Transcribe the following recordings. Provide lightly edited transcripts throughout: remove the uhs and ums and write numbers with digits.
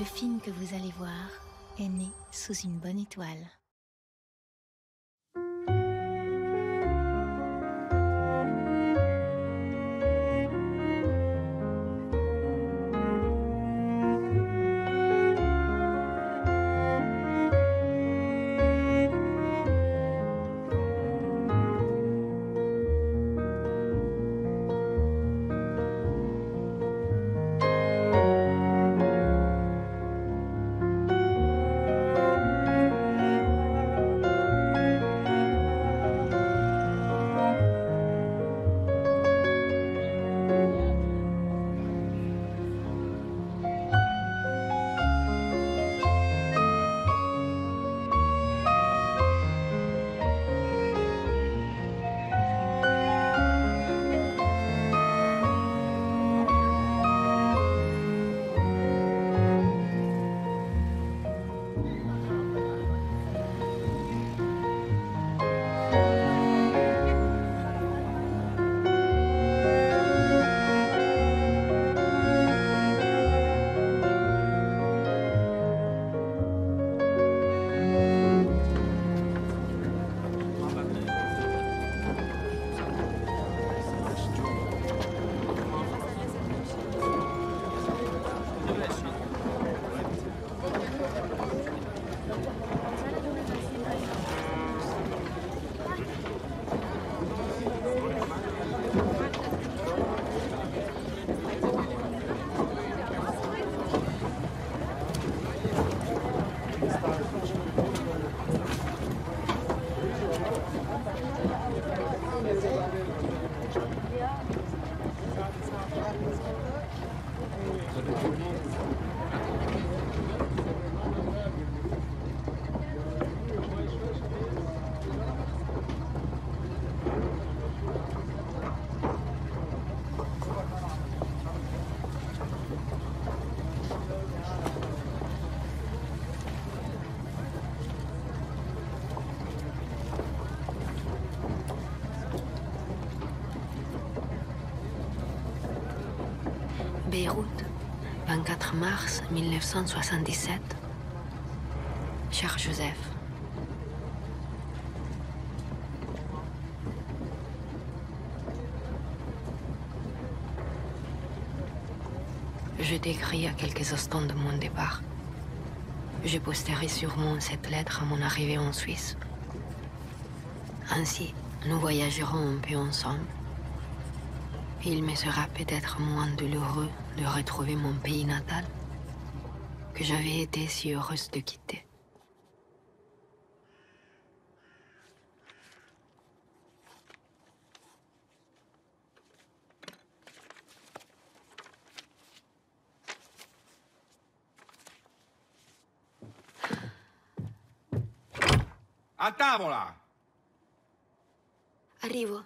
Le film que vous allez voir est né sous une bonne étoile. Beyrouth, 24 mars 1977. Cher Joseph. Je t'écris à quelques instants de mon départ. Je posterai sûrement cette lettre à mon arrivée en Suisse. Ainsi, nous voyagerons un peu ensemble. Il me sera peut-être moins douloureux de retrouver mon pays natal que j'avais été si heureuse de quitter. A tavola! Arrivo.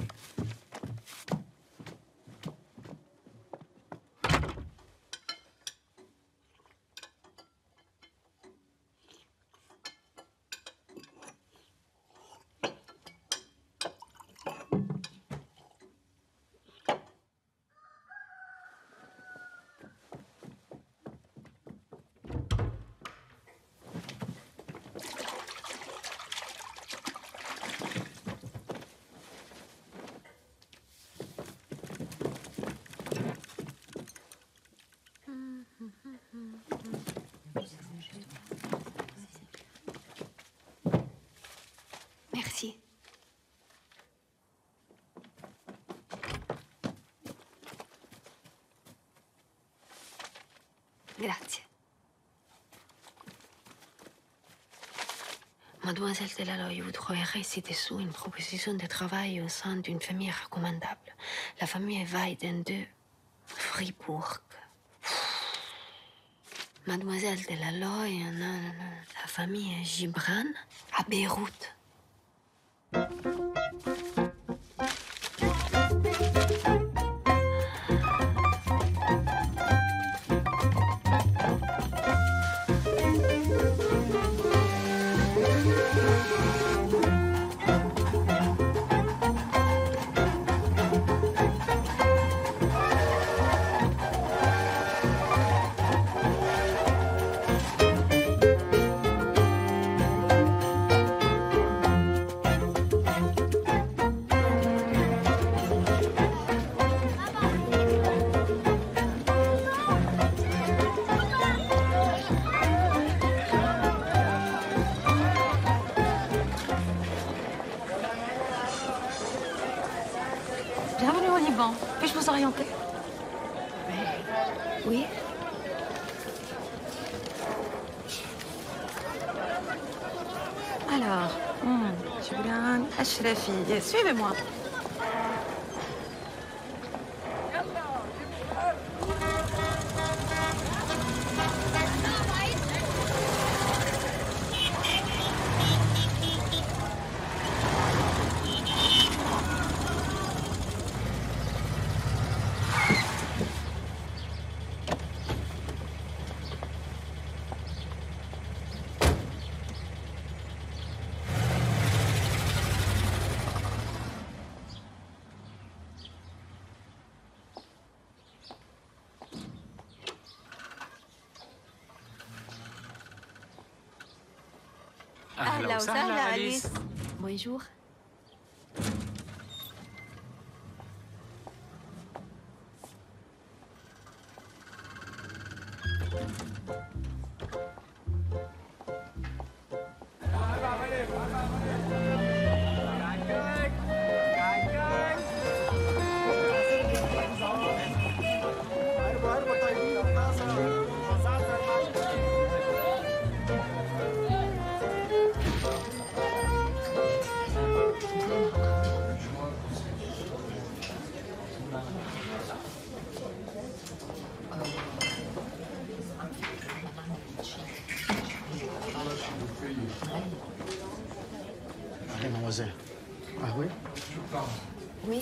Merci. Grazie. Mademoiselle Delaloy, vous trouverez ci-dessous une proposition de travail au sein d'une famille recommandable. La famille Weiden de Fribourg. Mademoiselle Delaloy, la famille Gibran à Beyrouth. Bienvenue au Liban. Puis-je vous orienter? Oui. Alors, Shukran Ashrafi, suivez-moi. أهلا وسهلا أليس. Bonjour. Allez, mademoiselle. Ah oui? Oui.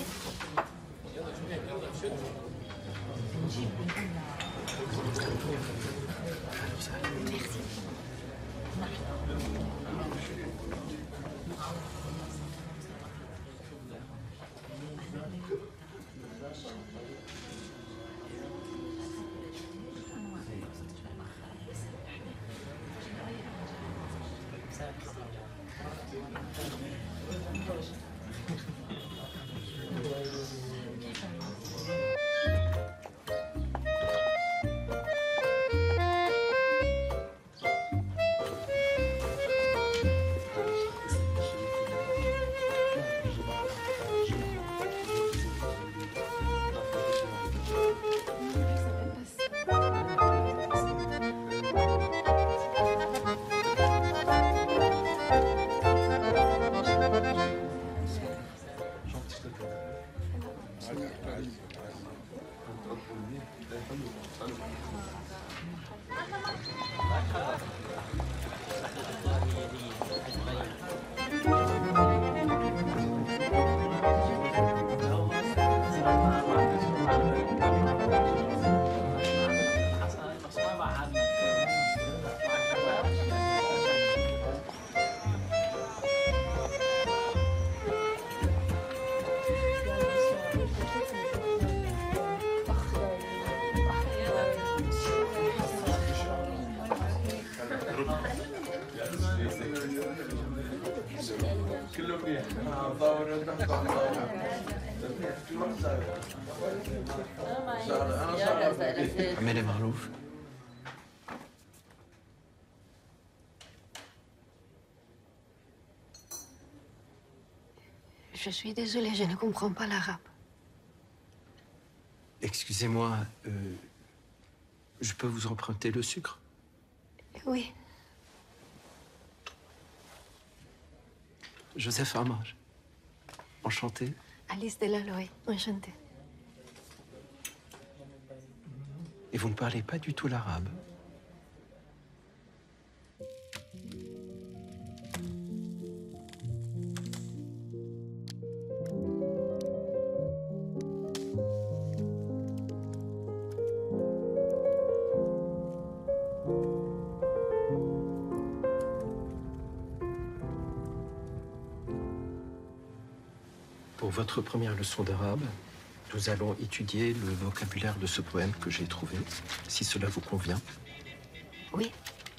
اعملي معروف. Je suis désolée, je ne comprends pas l'arabe. Excusez-moi, je peux vous emprunter le sucre? Oui. Joseph Armage. Enchanté. Alice Delaloy, enchantée. Et vous ne parlez pas du tout l'arabe? Pour votre première leçon d'arabe, nous allons étudier le vocabulaire de ce poème que j'ai trouvé, si cela vous convient. Oui.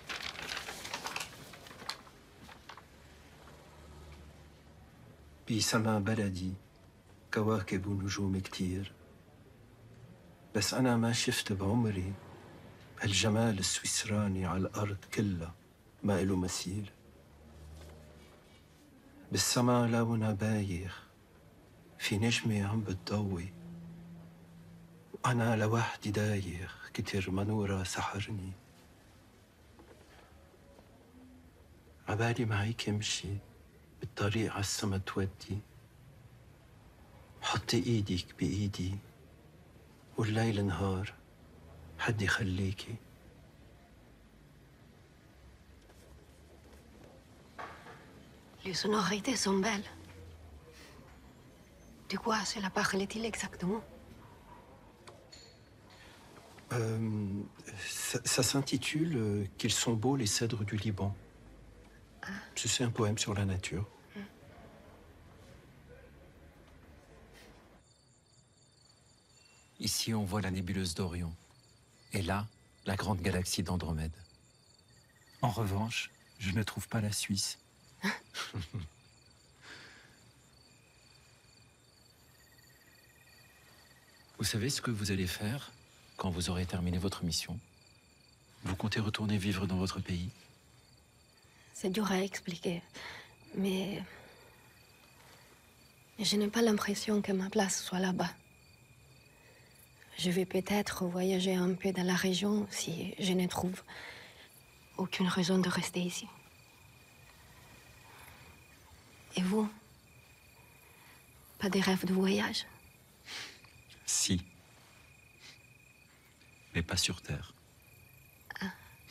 بسما بلدي كواكب ونجوم كتير بس أنا ما شفت بعمري هالجمال السويسراني على الأرض كلها ما إله مثيل بالسما لونها بايخ في نجمة عم بتضوي وأنا لوحدي دايخ كتر منورة سحرني. عبالي معيك امشي بالطريق عالسما تودي، حطي ايدك بايدي والليل نهار حد يخليكي. Les sonorités sont belles. De quoi cela parle-t-il exactement? Ça s'intitule Qu'ils sont beaux les cèdres du Liban. C'est un poème sur la nature. Ici, on voit la nébuleuse d'Orion. Et là, la grande galaxie d'Andromède. En revanche, je ne trouve pas la Suisse. Vous savez ce que vous allez faire quand vous aurez terminé votre mission? Vous comptez retourner vivre dans votre pays? C'est dur à expliquer, mais je n'ai pas l'impression que ma place soit là-bas. Je vais peut-être voyager un peu dans la région si je ne trouve aucune raison de rester ici. Et vous? Pas de rêve de voyage? Si. Mais pas sur Terre. Ah.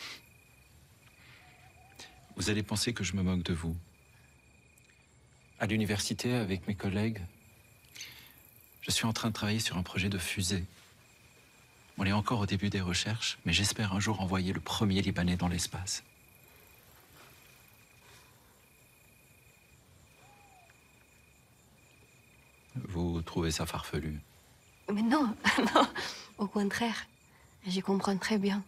Vous allez penser que je me moque de vous. À l'université, avec mes collègues, je suis en train de travailler sur un projet de fusée. On est encore au début des recherches, mais j'espère un jour envoyer le premier Libanais dans l'espace. Vous trouvez ça farfelu? Mais non, non, au contraire, je comprends très bien.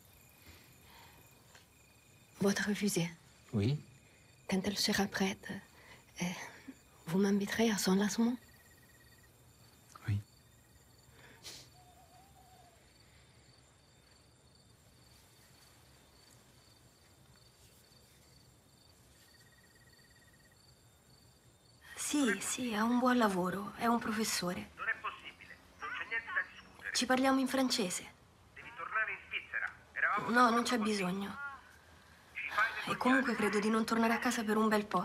Votre fusée, Oui. quand elle sera prête, vous m'inviterez à son lancement? Oui. Sì, ha un buon lavoro, è un professore. Non è possibile, non c'è niente da discutere. Ci parliamo in francese. Devi tornare in Svizzera. Eravamo No, non c'è bisogno. Ci fai le E comunque credo di non tornare a casa per un bel po'.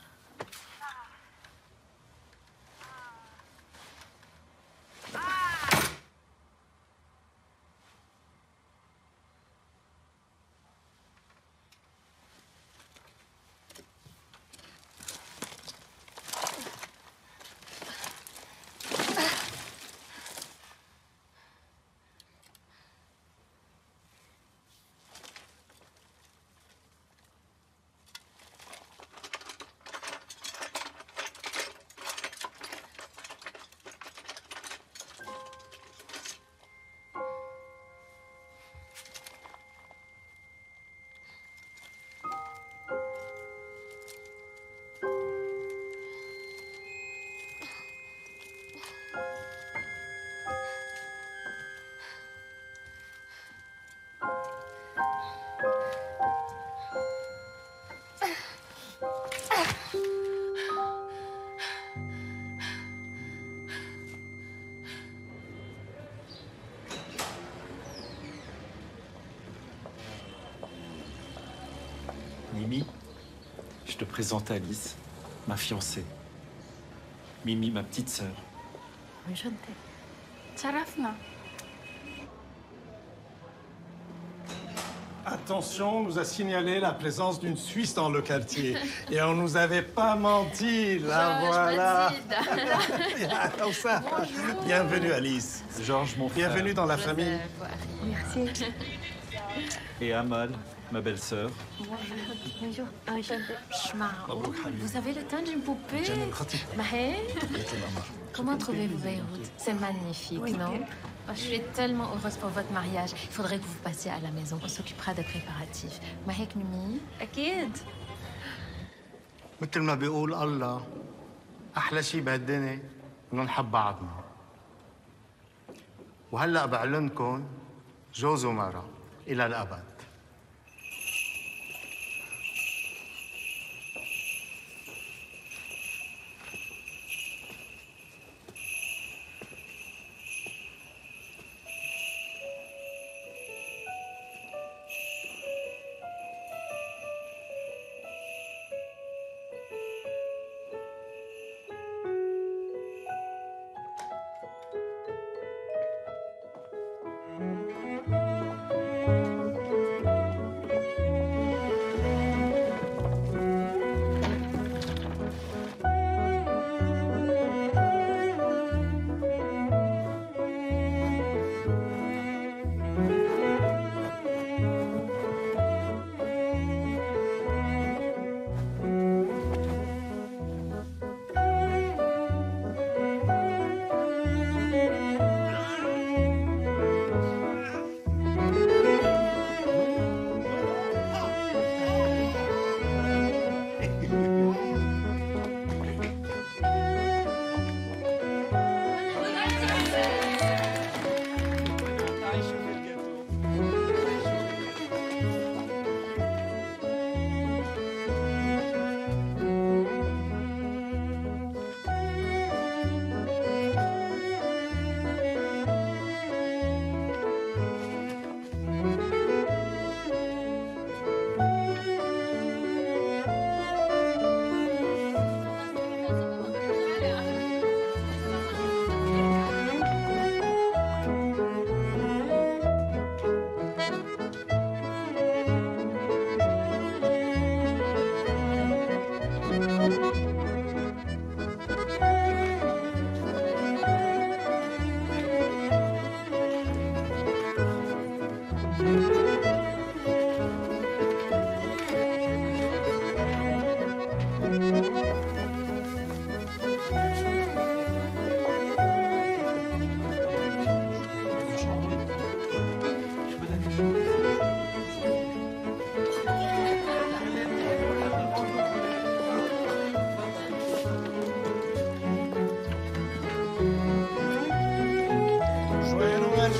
Mimi, je te présente Alice, ma fiancée. Mimi, ma petite sœur. Enchantée. تشرفنا. Attention, on nous a signalé la présence d'une Suisse dans le quartier. Et on nous avait pas menti, la voilà. Bienvenue, Alice. Georges, mon frère. Bienvenue dans la famille. Merci. Et Amal, ma belle-sœur. Bonjour. Enchantée. Vous avez le teint d'une poupée. Mahé, comment trouvez-vous Beyrouth? C'est magnifique, non? Je suis tellement heureuse pour votre mariage. Il faudrait que vous passiez à la maison. On s'occupera des préparatifs. Mahek Numi? أكيد. مثل ما بيقول الله أحلى شيء بهالدنيا إنه نحب بعضنا. وهلأ بعلنكم جوز ومرأة إلى الأبد.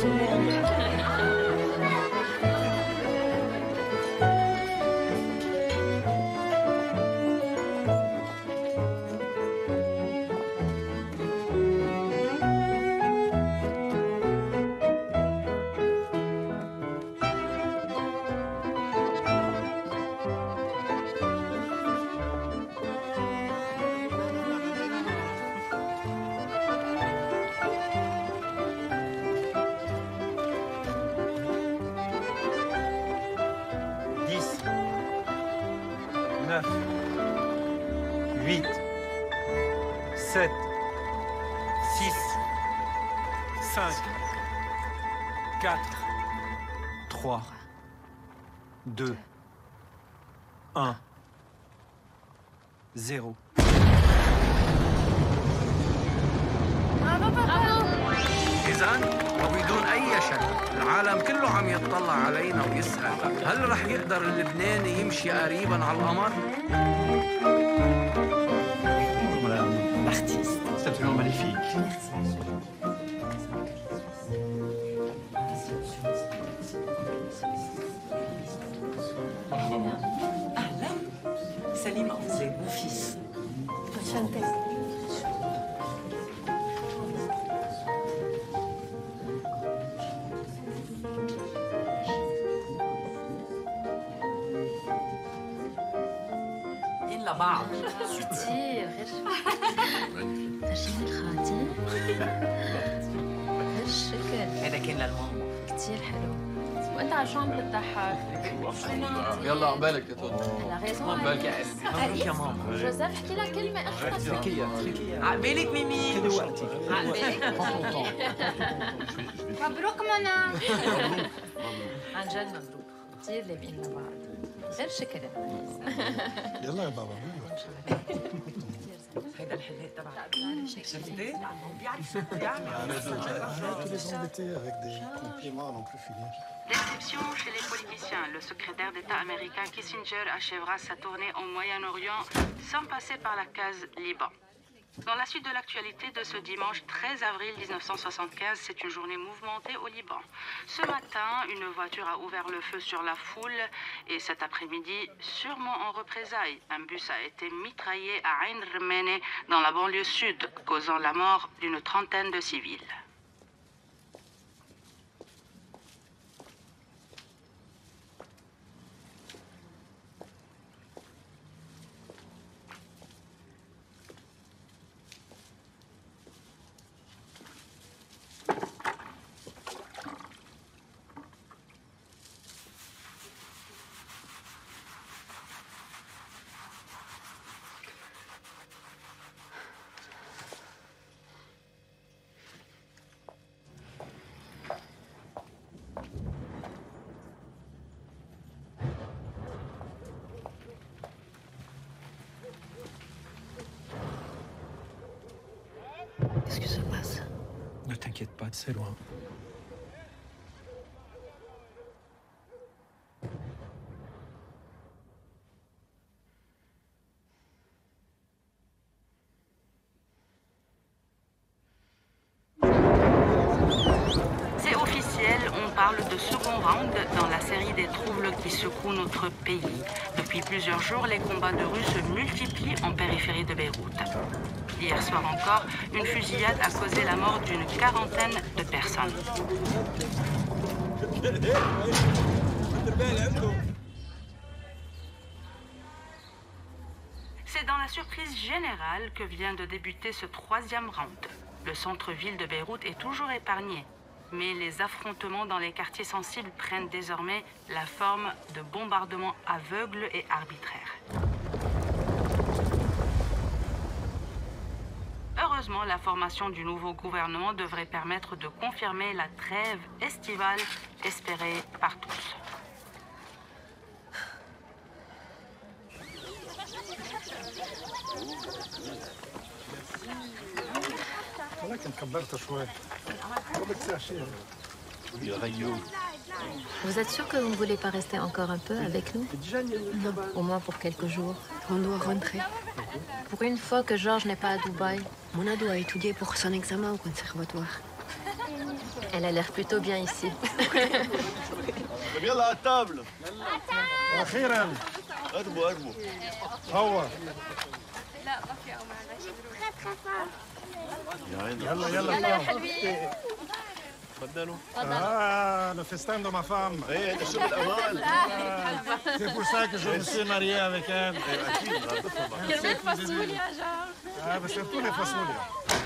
زيرو. إذن وبدون أي شك العالم كله عم يتطلع علينا ويسأل هل رح يقدر اللبناني يمشي قريبا على القمر؟ L'artiste. C'est absolument magnifique. Salim, c'est mon fils. Enchanté. إلا بعض. كتير فرجيني الخاتم. هالشكل. هذا كان للماما. كتير حلو. وانت على شو عم تضحك؟ يلا عقبالك يا توت. هلا غيظان عقبالك يا اسمي. عقبالك يا ماما. جوزيف احكي لها كلمة اخرى. تركيا. عقبالك ميمي. خذي وقتك. عقبالك. مبروك منى. عن جد مبروك. كتير لابقين لبعض. غير شكل. يلا يا بابا. هيدا الحلاق تبعك. شفتي؟ بيعرف بيعمل. Déception chez les politiciens. Le secrétaire d'État américain Kissinger achèvera sa tournée au Moyen-Orient sans passer par la case Liban. Dans la suite de l'actualité de ce dimanche 13 avril 1975, c'est une journée mouvementée au Liban. Ce matin, une voiture a ouvert le feu sur la foule et cet après-midi, sûrement en représailles, un bus a été mitraillé à Ain Rmene dans la banlieue sud, causant la mort d'une trentaine de civils. Qu'est-ce que ça passe? Ne t'inquiète pas, c'est loin. C'est officiel, on parle de second round dans la série des troubles qui secouent notre pays. Depuis plusieurs jours, les combats de rue se multiplient en périphérie de Beyrouth. Hier soir encore, une fusillade a causé la mort d'une quarantaine de personnes. C'est dans la surprise générale que vient de débuter ce troisième round. Le centre-ville de Beyrouth est toujours épargné, mais les affrontements dans les quartiers sensibles prennent désormais la forme de bombardements aveugles et arbitraires. Heureusement, la formation du nouveau gouvernement devrait permettre de confirmer la trêve estivale espérée par tous. Vous êtes sûr que vous ne voulez pas rester encore un peu avec nous? Non, au moins pour quelques jours. On doit rentrer. Pour une fois que Georges n'est pas à Dubaï. Mona doit étudier pour son examen au conservatoire. Elle a l'air plutôt bien ici. يلا على الطاولة. أخيراً. اقربوا. هو. لا ما في أو معنا شي يلا يا حلوين. تفضلوا. Le festin de ma femme. ايه هذا شغل الأوان. C'est pour ça que je me suis marié avec elle. كرمال فاصوليا جار. Ah, mais surtout les fossouli.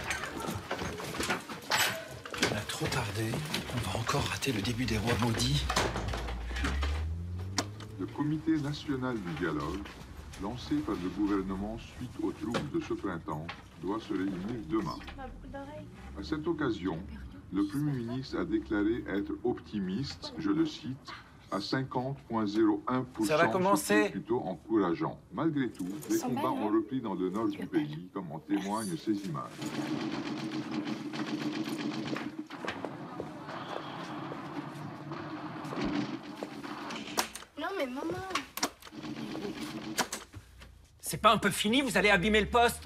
On a trop tardé. On va encore rater le début des rois maudits. Le Comité national du dialogue, lancé par le gouvernement suite aux troubles de ce printemps, doit se réunir demain. À cette occasion, le Premier ministre a déclaré être optimiste, je le cite, à 50,01%, Ça va commencer. ce qui est plutôt encourageant. Malgré tout, les combats ont repris dans le nord du pays, comme en témoignent ces images. Non mais maman. C'est pas un peu fini, vous allez abîmer le poste.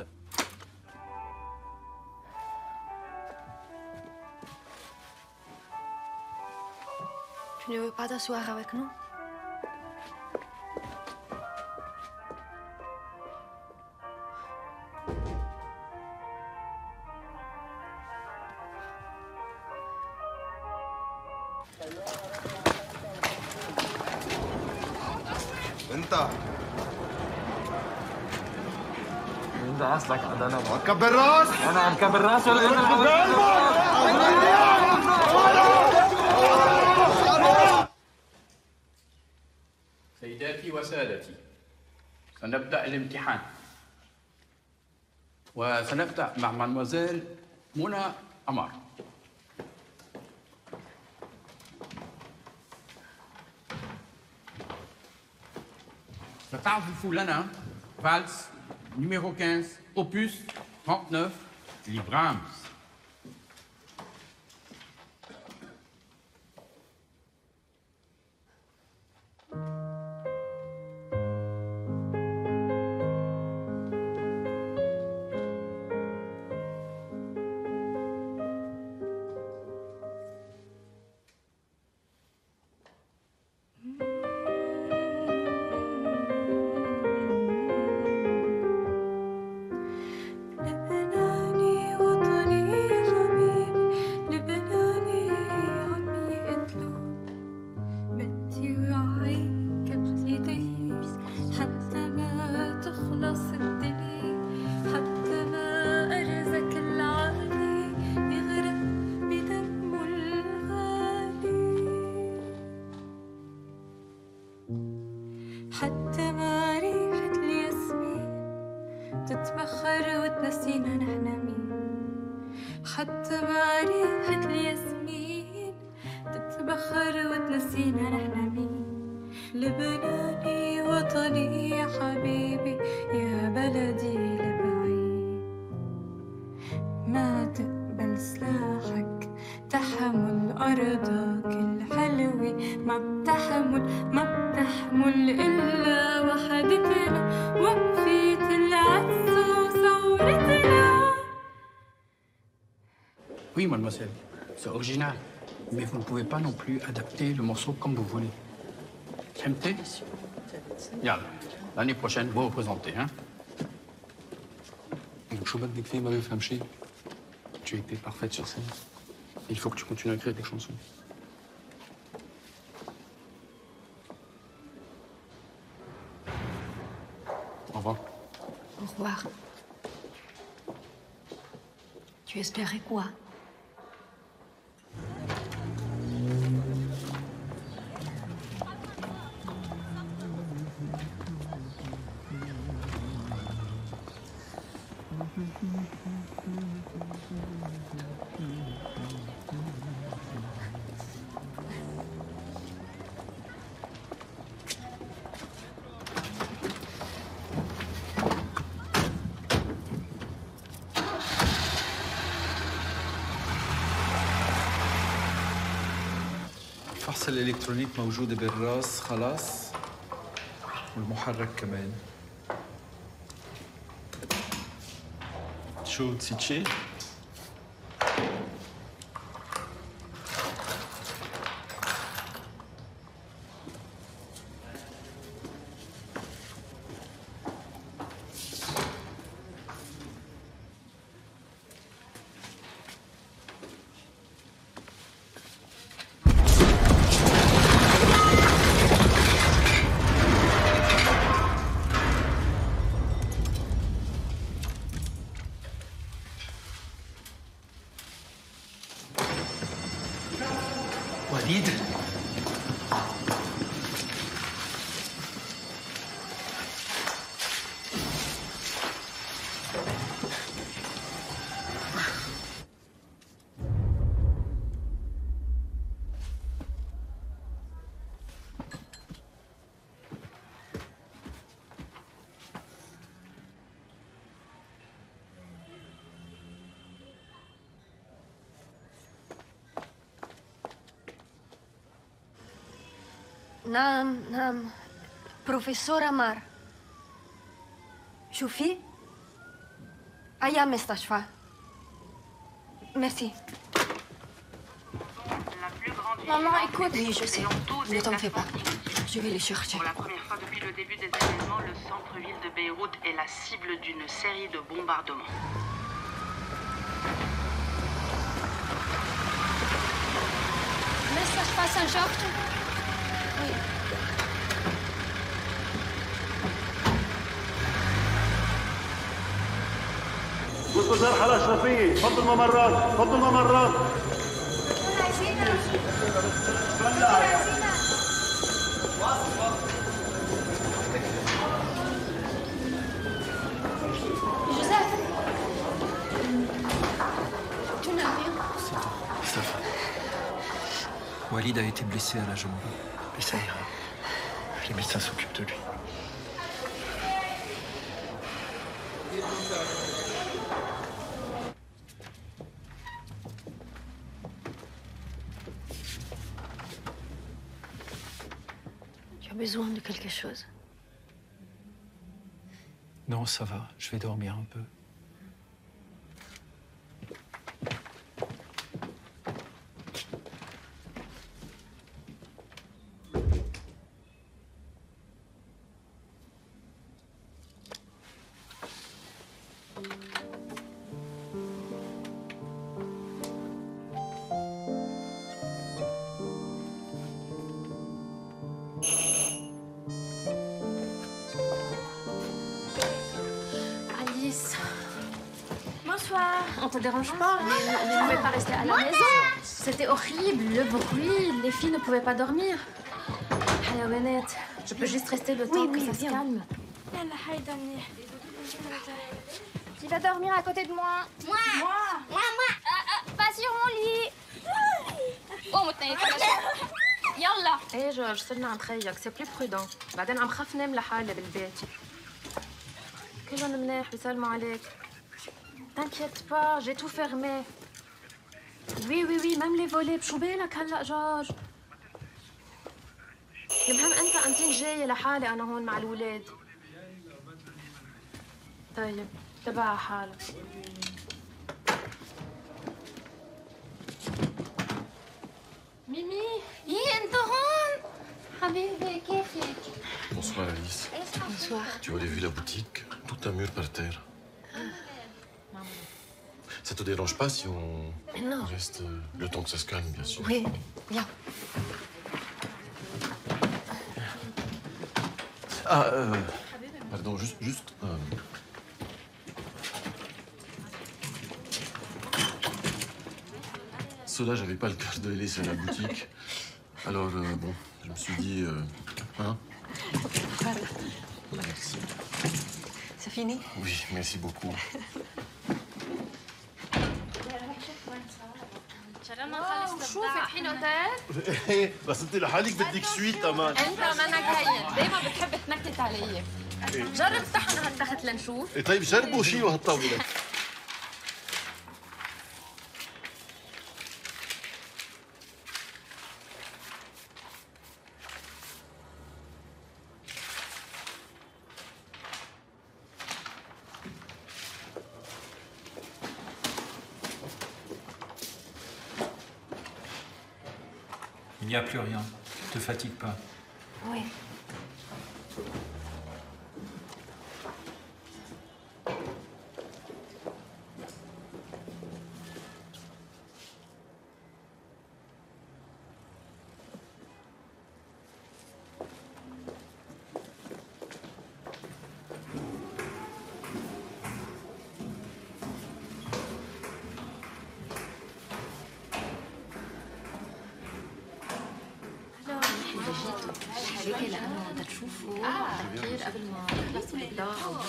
Tu ne veux pas t'asseoir avec nous? انت انت اصلك عدنا كبر راس. انا عم كبر راس ولا انت سيداتي وسادتي، سنبدأ الامتحان وسنبدأ مع مادموزيل منى عمار. ستعزف لنا فالس numéro 15 opus 39 لبرامز. حتى ما ريحة الياسمين تتبخر وتنسينا نحن مين. حتى ما ريحة الياسمين تتبخر وتنسينا نحن مين. لبناني وطني يا حبيبي يا بلدي لبعيد. ما تقبل سلاحك تحمل أرضك الحلوة. ما بتحمل إلا وحدتنا وقفة العز وثورتنا. Oui, mademoiselle, c'est original. Mais vous ne pouvez pas non plus adapter le morceau comme vous voulez. فهمتي؟ يلا l'année prochaine vous représentez, hein? Donc, شو بدك فيه ما بيفهم شيء. Tu étais parfaite sur scène. Il faut que tu continues à écrire des chansons. Au revoir. Au revoir. Tu espérais quoi? الفحص الإلكترونيك موجودة بالراس خلاص والمحرك كمان. شو نسيت شيء؟ وليد نعم بروفيسور عمار شوفي أي مستشفى Merci. Maman, écoute. Oui, je sais. Ne t'en fais pas. Je vais les chercher. Pour la première fois depuis le début des événements, le centre-ville de Beyrouth est la cible d'une série de bombardements. مستشفى سان جورج. Oui. مستشار حالة أشرفية، فضل الممرات، فضل الممرات. Joseph. Tu n'as rien. Ça va. Walid a été blessé à la jambe. Mais ça ira. Les médecins s'occupent de lui. Tu as besoin de quelque chose? Non, ça va. Je vais dormir un peu. Alice. Bonsoir. On te dérange pas? Vous ne pouvez pas rester à la maison. C'était horrible, le bruit, les filles ne pouvaient pas dormir. Hayawanette, je peux juste rester le temps que ça se calme. Qui va dormir à côté de moi? Moi. Pas sur mon lit. Oh, يلا. ايه جورج صرنا عم خيك سي بلي برودون بعدين عم خاف نام لحالي بالبيت كلهم منيح بيسلموا عليك t'inquiète pas j'ai tout fermé oui même les volets شو بالك هلا جورج المهم انت انتين جايه لحالي انا هون مع الاولاد طيب تبع على حالك ميمي انت هون حبيبي كيفك؟ Bonsoir Alice. Bonsoir. Tu aurais vu la boutique, tout un mur par terre. Ça te dérange pas si on Non. reste le temps que ça se calme, bien sûr. Oui, viens. Ah, pardon, juste. Cela, j'avais pas le cœur de les laisser à la boutique. Alors, bon, je me suis dit, hein? Merci. C'est fini? Oui, merci beaucoup. شوفك حين اوتيل بس انت لحالك بدك سويت امان. انت منك هين دايما بتحب تنكت علي جرب صحن هالتخت لنشوف طيب جربوا شيلوا هالطاوله. Il n'y a plus rien. Ne te fatigue pas. Oui. جيتوا هذيك لانه بدك تشوفوا تفكير قبل ما تخلصوا البضاعه.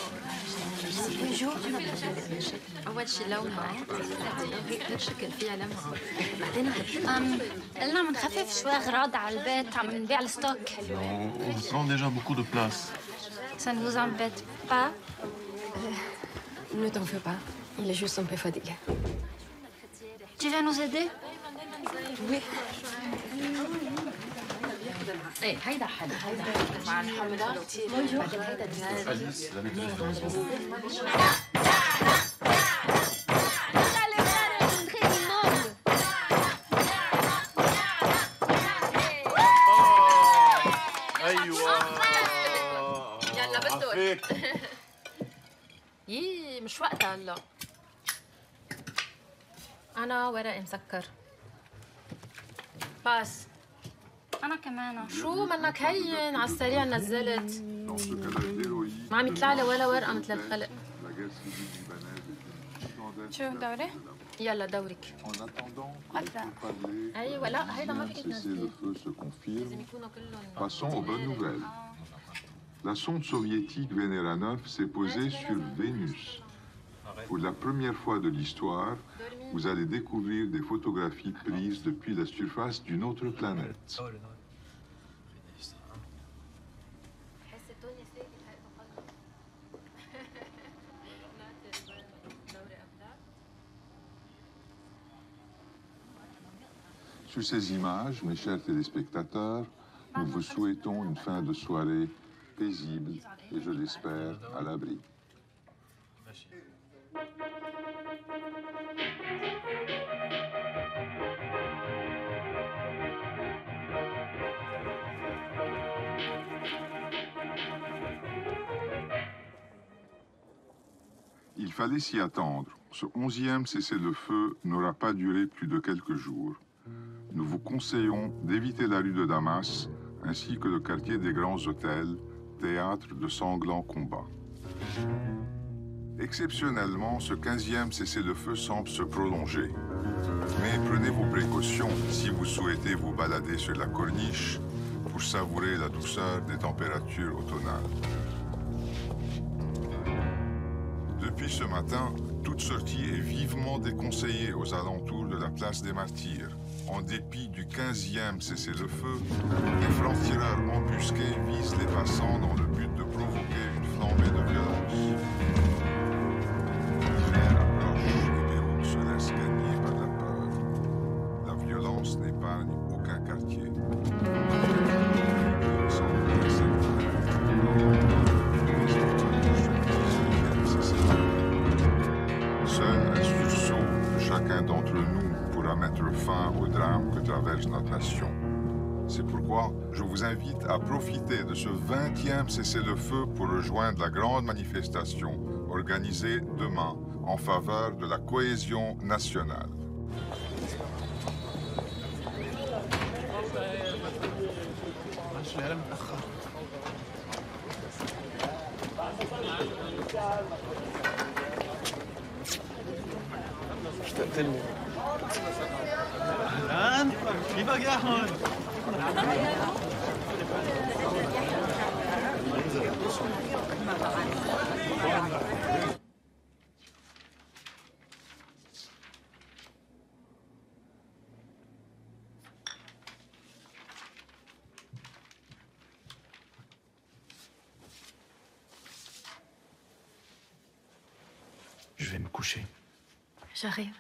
اول شيء لونها هيك شكل فيها لمعه. بعدين قلنا بنخفف شوي اغراض على البيت، عم نبيع الستوك. On prend déjà beaucoup de place. Ça ne vous embête pas? Ne t'en fais pas. Il est juste un peu fatigué. Tu viens nous aider? Oui. ايه هيدا حلو، هيدا مع الحمراء بعدين هيدا Alice, la maîtresse de maison. يلا بدك. يي مش وقتها هلا. أنا ورقي مسكر. بس. أنا كمان. شو منك هين على السريع نزلت. ما عم يطلع لي ولا ورقة مثل الخلق. شو دوري؟ يلا دورك. أيوة لا هيدا ما فيك تنزليه. لازم يكونوا كلهم. Passons aux bonnes nouvelles. La sonde soviétique Venera 9 s'est posée sur Vénus. Pour la première fois de l'histoire, vous allez découvrir des photographies prises depuis la surface d'une autre planète. Sur ces images, mes chers téléspectateurs, nous vous souhaitons une fin de soirée paisible et, je l'espère, à l'abri. Il fallait s'y attendre. Ce 11e cessez-le-feu n'aura pas duré plus de quelques jours. Nous vous conseillons d'éviter la rue de Damas, ainsi que le quartier des Grands Hôtels, théâtre de sanglants combats. Exceptionnellement, ce 15e cessez-le-feu semble se prolonger. Mais prenez vos précautions si vous souhaitez vous balader sur la corniche pour savourer la douceur des températures automnales. Depuis ce matin, toute sortie est vivement déconseillée aux alentours de la place des Martyrs. En dépit du 15e cessez-le-feu, les francs-tireurs embusqués visent les passants dans le but de provoquer une flambée de violence. L'hiver approche et Beyrouth se laisse gagner par la peur. La violence n'épargne aucun quartier. Seul un sursaut de chacun d'entre nous pourra mettre fin au drame que traverse notre nation. C'est pourquoi je vous invite à profiter de ce 20e cessez-le-feu pour rejoindre la grande manifestation organisée demain en faveur de la cohésion nationale. tellement. אהלן, מי בגרון? Je vais me coucher. J'arrive.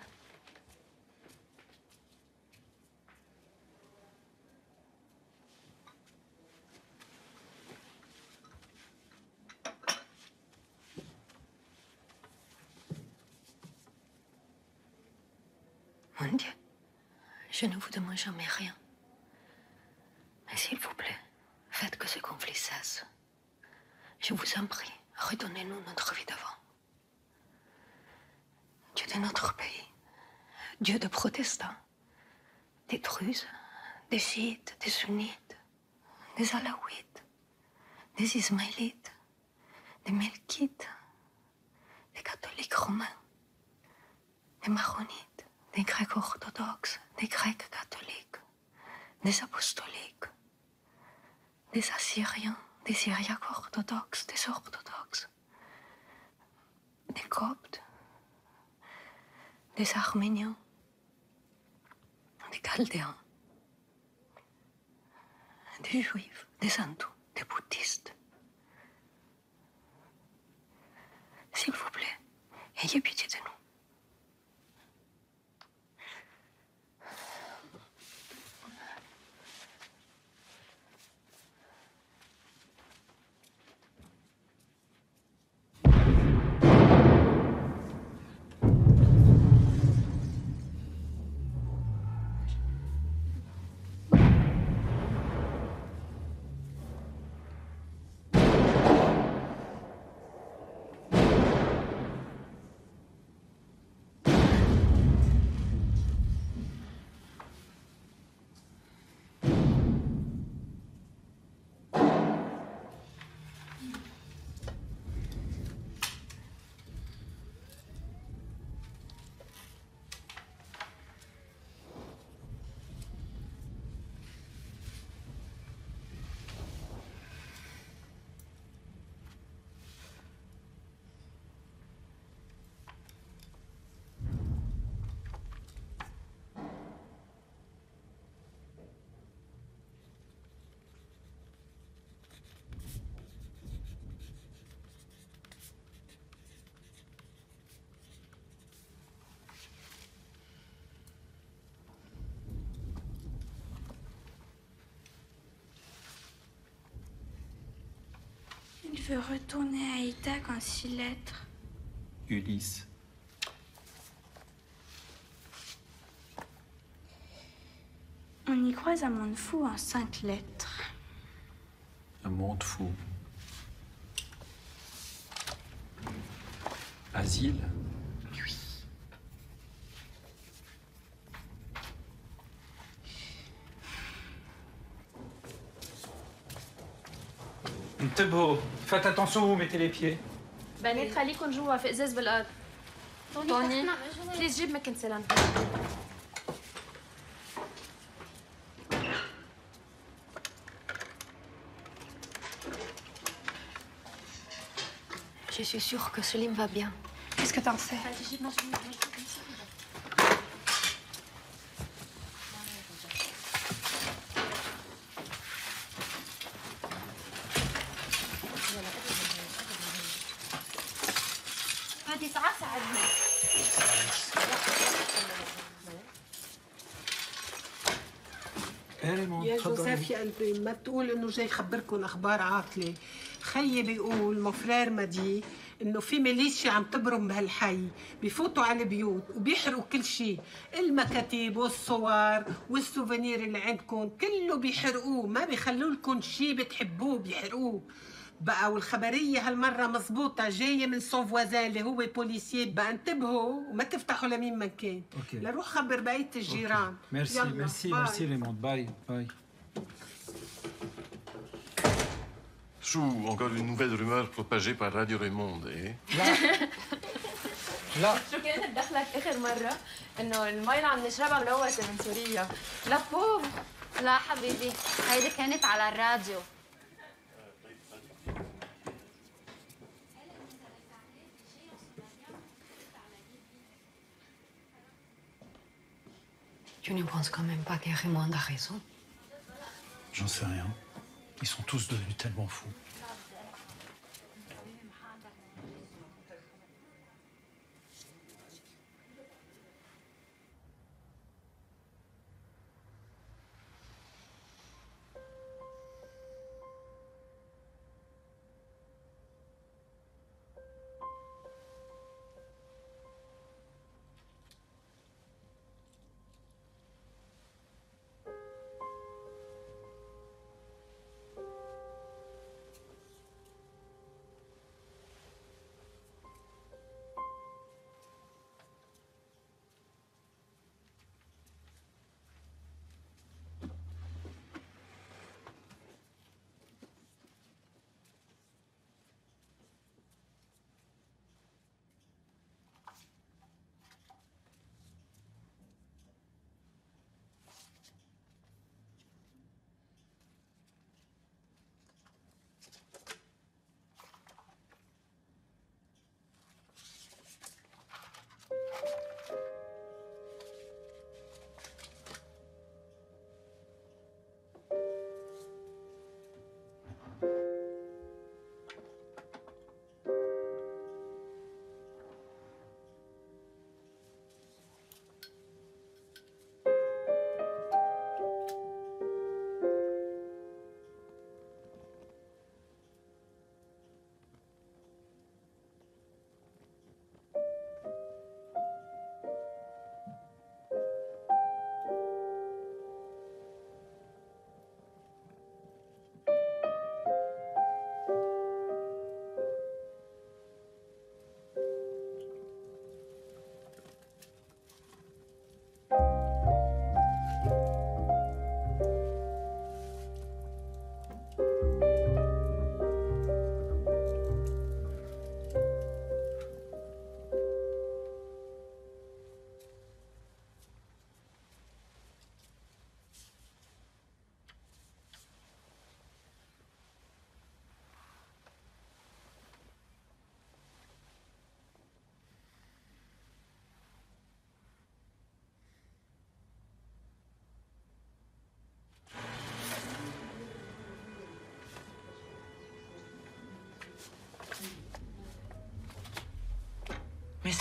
Mon Dieu, je ne vous demande jamais rien. Mais s'il vous plaît, faites que ce conflit cesse. Je vous en prie, redonnez-nous notre vie d'avant. Dieu de notre pays, Dieu de protestants, des druzes, des chiites, des sunnites, des alaouites, des ismaélites, des melkites, des catholiques romains, des maronites, des grecs orthodoxes, des grecs catholiques, des apostoliques, des Assyriens, des Syriaques orthodoxes, des orthodoxes, des Coptes, des Arméniens, des Chaldéens, des Juifs, des hindous, des bouddhistes. S'il vous plaît, ayez pitié de nous. Il veut retourner à Ithaque en 6 lettres. Ulysse. On y croise un monde fou en 5 lettres. Un monde fou. Asile. Oui. انتبهوا faites attention où vous mettez les pieds. بنات خليكن جوا في ازاز بالارض. توني بليز جيب مكن سلامتك. Je suis sûre que Selim va bien. Qu'est-ce que t'en sais? يا جوزيف يا قلبي ما تقول انه جاي يخبركم اخبار عاطله. خيي بيقول مفرير مدي انه في ميليشيا عم تبرم بهالحي، بفوتوا على البيوت وبيحرقوا كل شيء، المكاتب والصور والسوفينير اللي عندكم كله بيحرقوه، ما بيخلوا لكم شيء بتحبوه بيحرقوه. بقى والخبريه هالمره مزبوطه جايه من سون فوازان اللي هو بوليسيي، بقى انتبهوا وما تفتحوا لمين ما كان. لروح خبر بقيه الجيران. Merci, merci, باي. merci Raymond. Bye, bye. Chou, encore une nouvelle rumeur propagée par Radio Raymond, eh? لا شو كانت دخلك اخر مره انه المي اللي عم نشربها ملوثه من سوريا؟ لا بوف. لا حبيبي، هيدي كانت على الراديو. Tu ne penses quand même pas que Raymond a raison? J'en sais rien. Ils sont tous devenus tellement fous.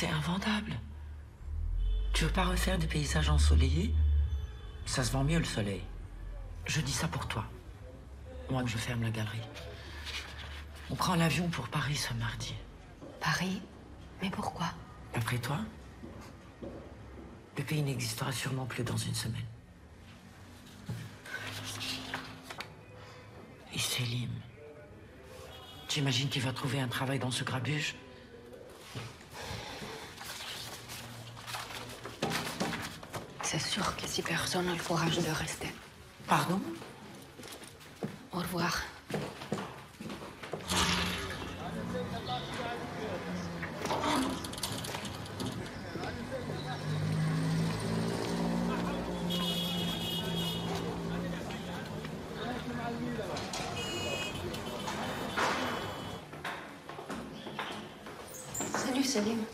C'est invendable. Tu veux pas refaire des paysages ensoleillés? Ça se vend mieux le soleil. Je dis ça pour toi. Moi que je ferme la galerie. On prend l'avion pour Paris ce mardi. Paris? Mais pourquoi? Après toi, le pays n'existera sûrement plus dans une semaine. Et Selim, t'imagines qu'il va trouver un travail dans ce grabuge? C'est sûr que si personne n'a le courage de rester. Pardon? Au revoir. Salut Selim.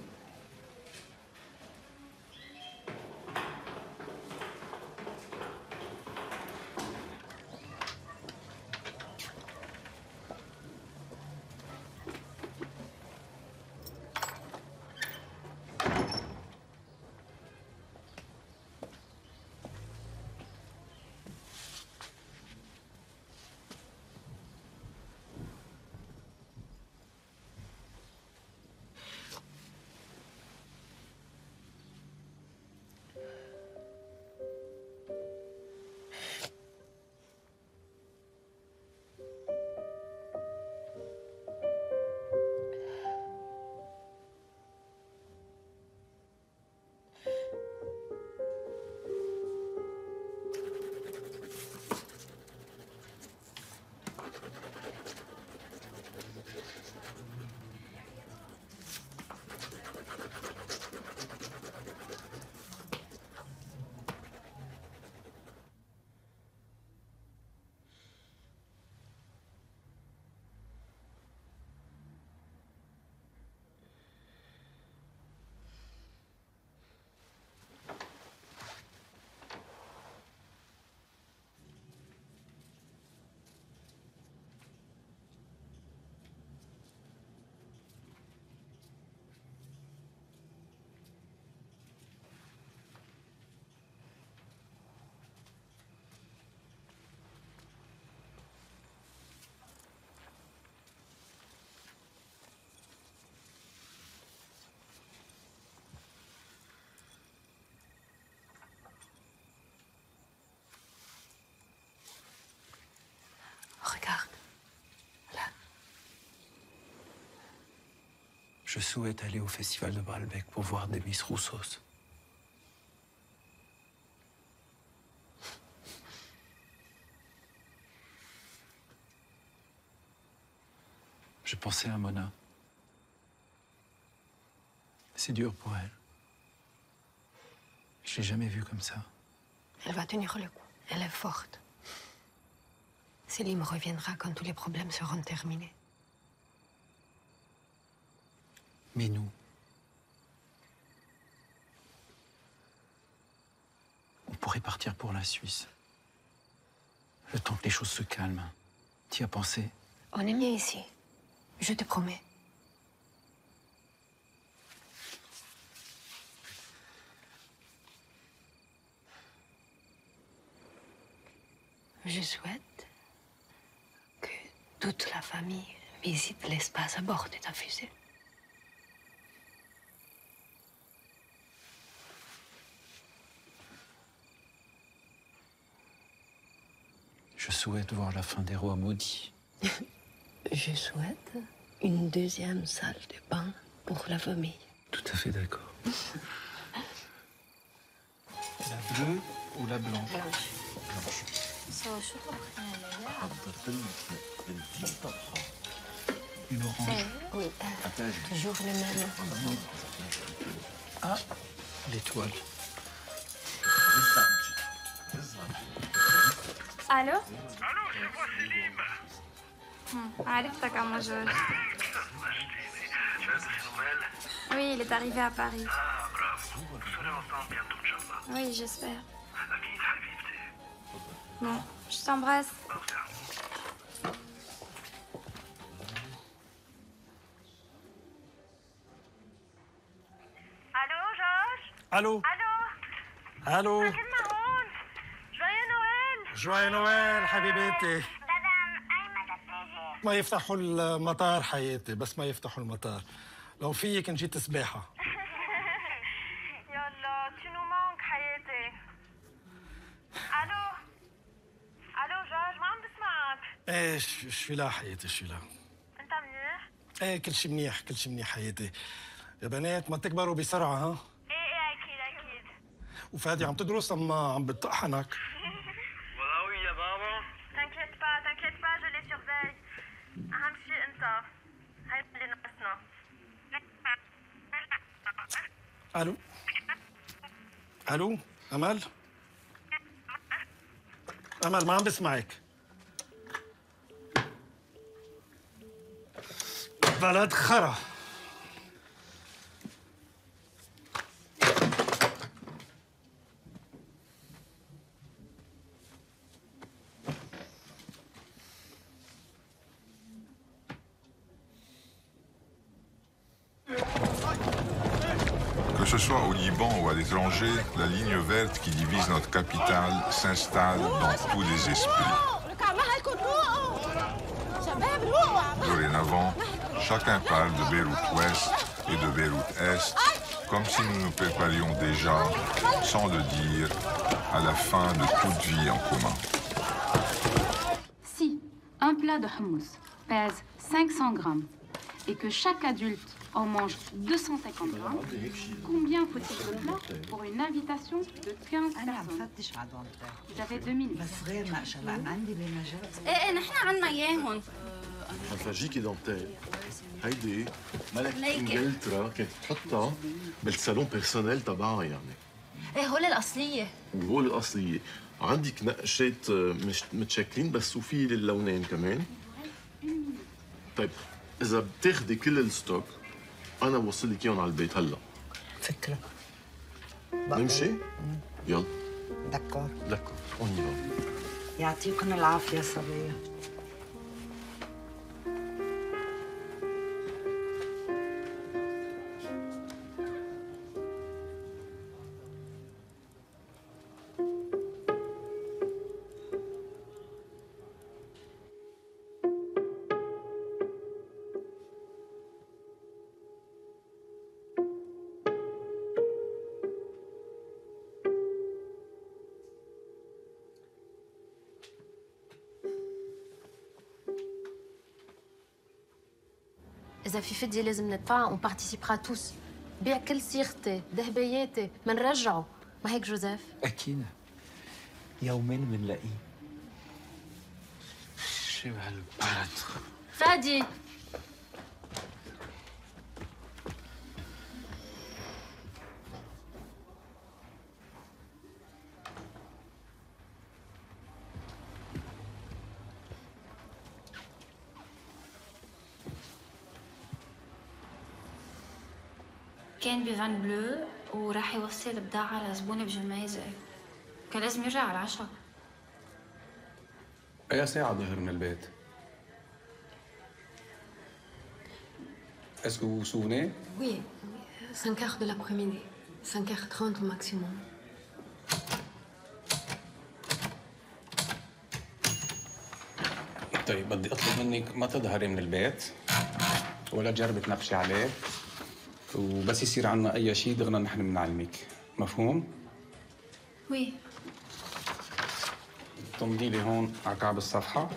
Regarde. Là. Je souhaite aller au festival de Baalbek pour voir des Miss Roussos. Je pensais à Mona. C'est dur pour elle. Je l'ai jamais vue comme ça. Elle va tenir le coup. Elle est forte. Selim reviendra quand tous les problèmes seront terminés. Mais nous, on pourrait partir pour la Suisse. Le temps que les choses se calment. Tu y as pensé? On est mieux ici. Je te promets. Je souhaite que toute la famille visite l'espace à bord de ta fusée. Je souhaite voir la fin des rois maudits. Je souhaite une deuxième salle de bain pour la famille. Tout à fait d'accord. La bleue ou la blanche? Blanche. Une orange. Oui, toujours le même. Ah, l'étoile. Allô? Allô, c'est moi, Selim. عرفتك يا مجور. Tu as des nouvelles? Oui, il est arrivé à Paris. Ah, bravo. Nous serons ensemble bientôt, Inch'Allah. Oui, j'espère. أكيد حبيبتي. Bon, je t'embrasse. الو الو كلمة هون. جوايا نويل. جوايا نويل حبيبتي. مدام أي متى بتيجي؟ ما يفتحوا المطار حياتي، بس ما يفتحوا المطار. لو فيك نجيت سباحة. يلا tu nous manques حياتي. الو جورج، ما عم بسمعك. ايه شو لا حياتي، شو لا. انت منيح؟ ايه كل شيء منيح، كل شيء منيح حياتي. يا بنات ما تكبروا بسرعة ها؟ ايه اكيد. وفادي عم تدرس أم عم بتطحنك؟ والله oui يا بابا. t'inquiète pas, je les surveille. أهم شيء أنت. هاي اللي ناقصنا. الو امل ما عم بسمعك. بلد خرا. Que ce soit au Liban ou à l'étranger, la ligne verte qui divise notre capitale s'installe dans tous les esprits. Dorénavant, chacun parle de Beyrouth Ouest et de Beyrouth Est, comme si nous nous préparions déjà, sans le dire, à la fin de toute vie en commun. Si un plat de hummus pèse 500 grammes et que chaque adulte en mange 250 grammes, combien faut-il de plats pour une invitation de 15 personnes? Vous avez 2 minutes. ايه نحن عنا اياهم. حنفرجيكي دانتيل. هيدي ملكة انجلترا كانت تحطها بالصالون بيرسونيل تبعها يعني. ايه هول الأصلية. وهول الأصلية. عندك نقشات متشكلين بس وفي اللونين كمان. طيب إذا بتاخدي كل الستوك أنا بوصل لك إياهم على البيت هلا. فكرة. نمشي؟ يلا. دكور. on y va. يعطيكم العافية صبية. إذا في فدية لازم ندفعها وبارتيسيبرا توس. بيع كل صيغتي، ذهبياتي، منرجعه، ما هيك جوزيف؟ أكيد. يومين بنلاقيه. شو هالبلد. فادي. كان بفان بلو وراح يوصل البضاعة لزبون بجميزة. كان لازم يرجع على العشاء. أي ساعة ظهر من البيت؟ Est-ce que vous vous souvenez? Oui, 5h de l'après-midi. 5h30 au maximum. طيب بدي أطلب منك ما تظهري من البيت ولا تجربي تنقشي عليه، وبس يصير عنا أي شيء دغنا نحن بنعلمك، مفهوم؟ وي. تمضي لي هون على كعب الصفحة.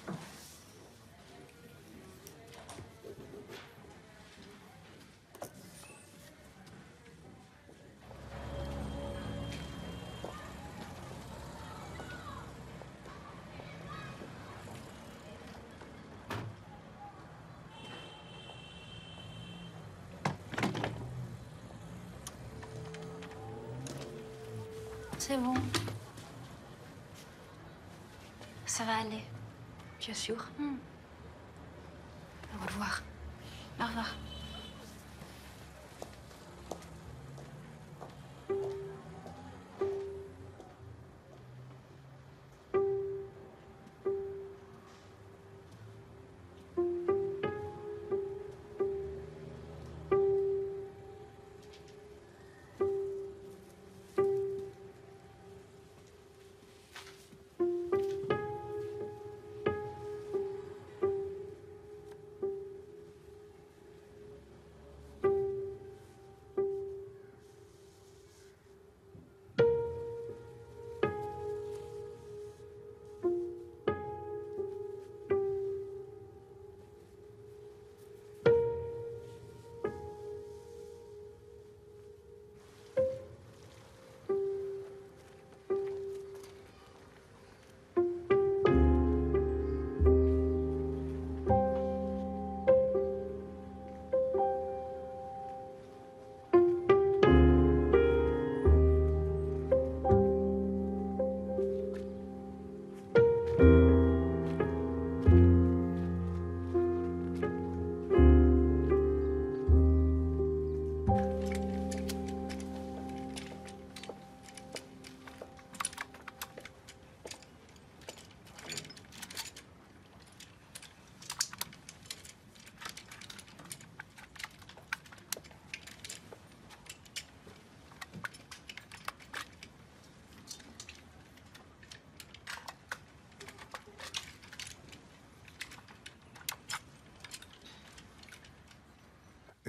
C'est bon. Ça va aller. Bien sûr. Au revoir. Au revoir.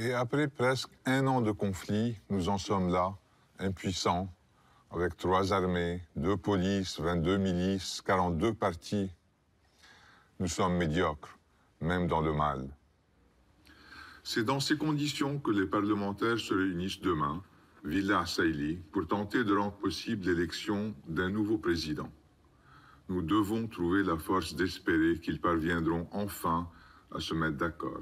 Et après presque 1 an de conflit, nous en sommes là, impuissants, avec 3 armées, 2 polices, 22 milices, 42 partis. Nous sommes médiocres, même dans le mal. C'est dans ces conditions que les parlementaires se réunissent demain, Villa Saïli, pour tenter de rendre possible l'élection d'un nouveau président. Nous devons trouver la force d'espérer qu'ils parviendront enfin à se mettre d'accord.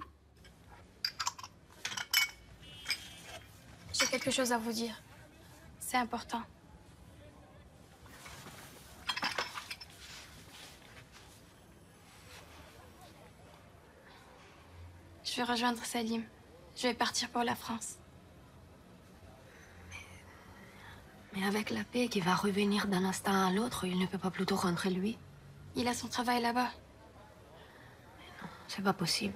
J'ai quelque chose à vous dire. C'est important. Je vais rejoindre Salim. Je vais partir pour la France. Mais avec la paix qui va revenir d'un instant à l'autre, il ne peut pas plutôt rentrer lui? Il a son travail là-bas. Non, c'est pas possible.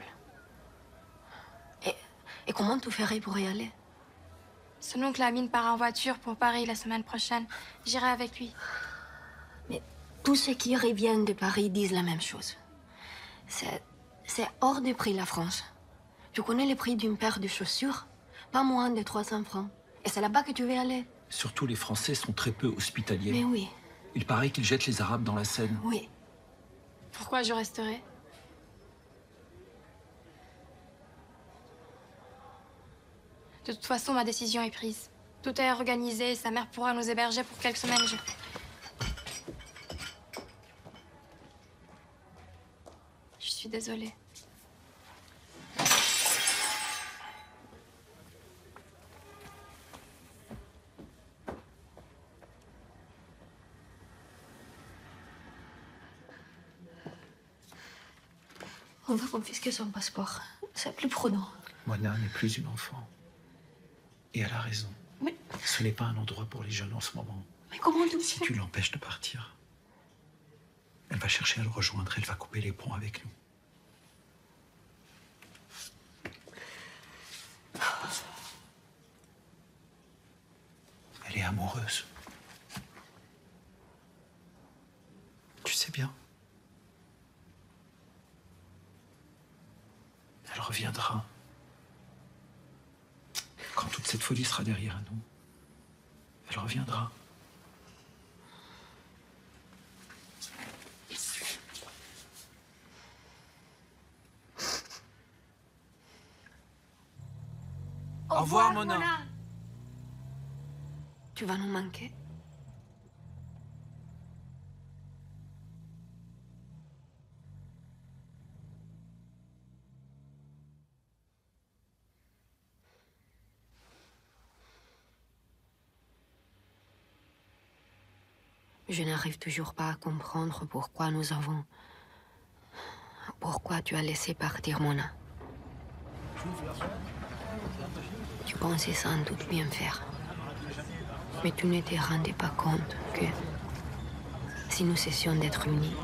Et comment tu ferais pour y aller? Son oncle Amine part en voiture pour Paris la semaine prochaine. J'irai avec lui. Mais tous ceux qui reviennent de Paris disent la même chose. C'est hors de prix la France. Tu connais le prix d'une paire de chaussures? Pas moins de 300 francs. Et c'est là-bas que tu veux aller? Surtout les Français sont très peu hospitaliers. Mais oui. Il paraît qu'ils jettent les Arabes dans la Seine. Oui. Pourquoi je resterai? De toute façon, ma décision est prise. Tout est organisé et sa mère pourra nous héberger pour quelques semaines. Je suis désolée. On va confisquer son passeport. C'est plus prudent. Mona n'est plus une enfant. Et elle a raison. Mais... Ce n'est pas un endroit pour les jeunes en ce moment. Mais comment tu... Si tu l'empêches de partir, elle va chercher à le rejoindre. Elle va couper les ponts avec nous. Elle est amoureuse. Tu sais bien. Elle reviendra. Quand toute cette folie sera derrière nous, elle reviendra. Au revoir, Mona. Tu vas nous manquer. Je n'arrive toujours pas à comprendre pourquoi nous avons... Pourquoi tu as laissé partir Mona. Tu pensais sans doute bien faire. Mais tu ne te rendais pas compte que si nous cessions d'être unis,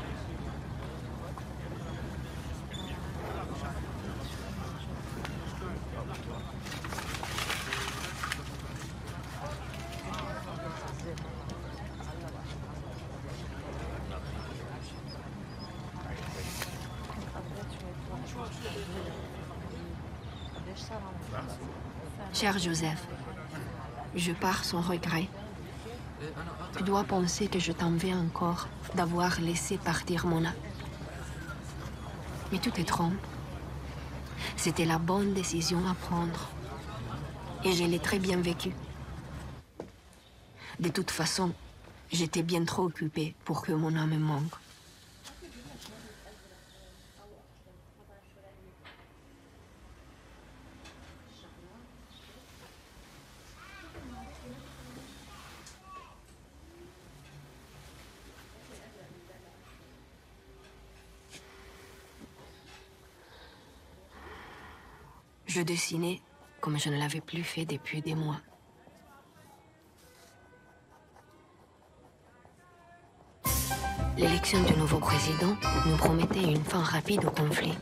cher Joseph, je pars sans regret. Tu dois penser que je t'en vais encore d'avoir laissé partir Mona. Mais tu te trompes. C'était la bonne décision à prendre. Et je l'ai très bien vécue. De toute façon, j'étais bien trop occupée pour que Mona me manque. Je dessinais comme je ne l'avais plus fait depuis des mois. L'élection du nouveau président nous promettait une fin rapide au conflit.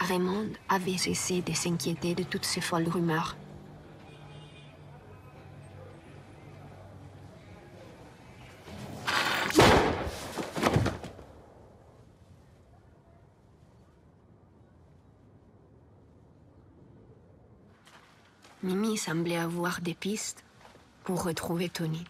Raymond avait cessé de s'inquiéter de toutes ces folles rumeurs. Mimi semblait avoir des pistes pour retrouver Tony.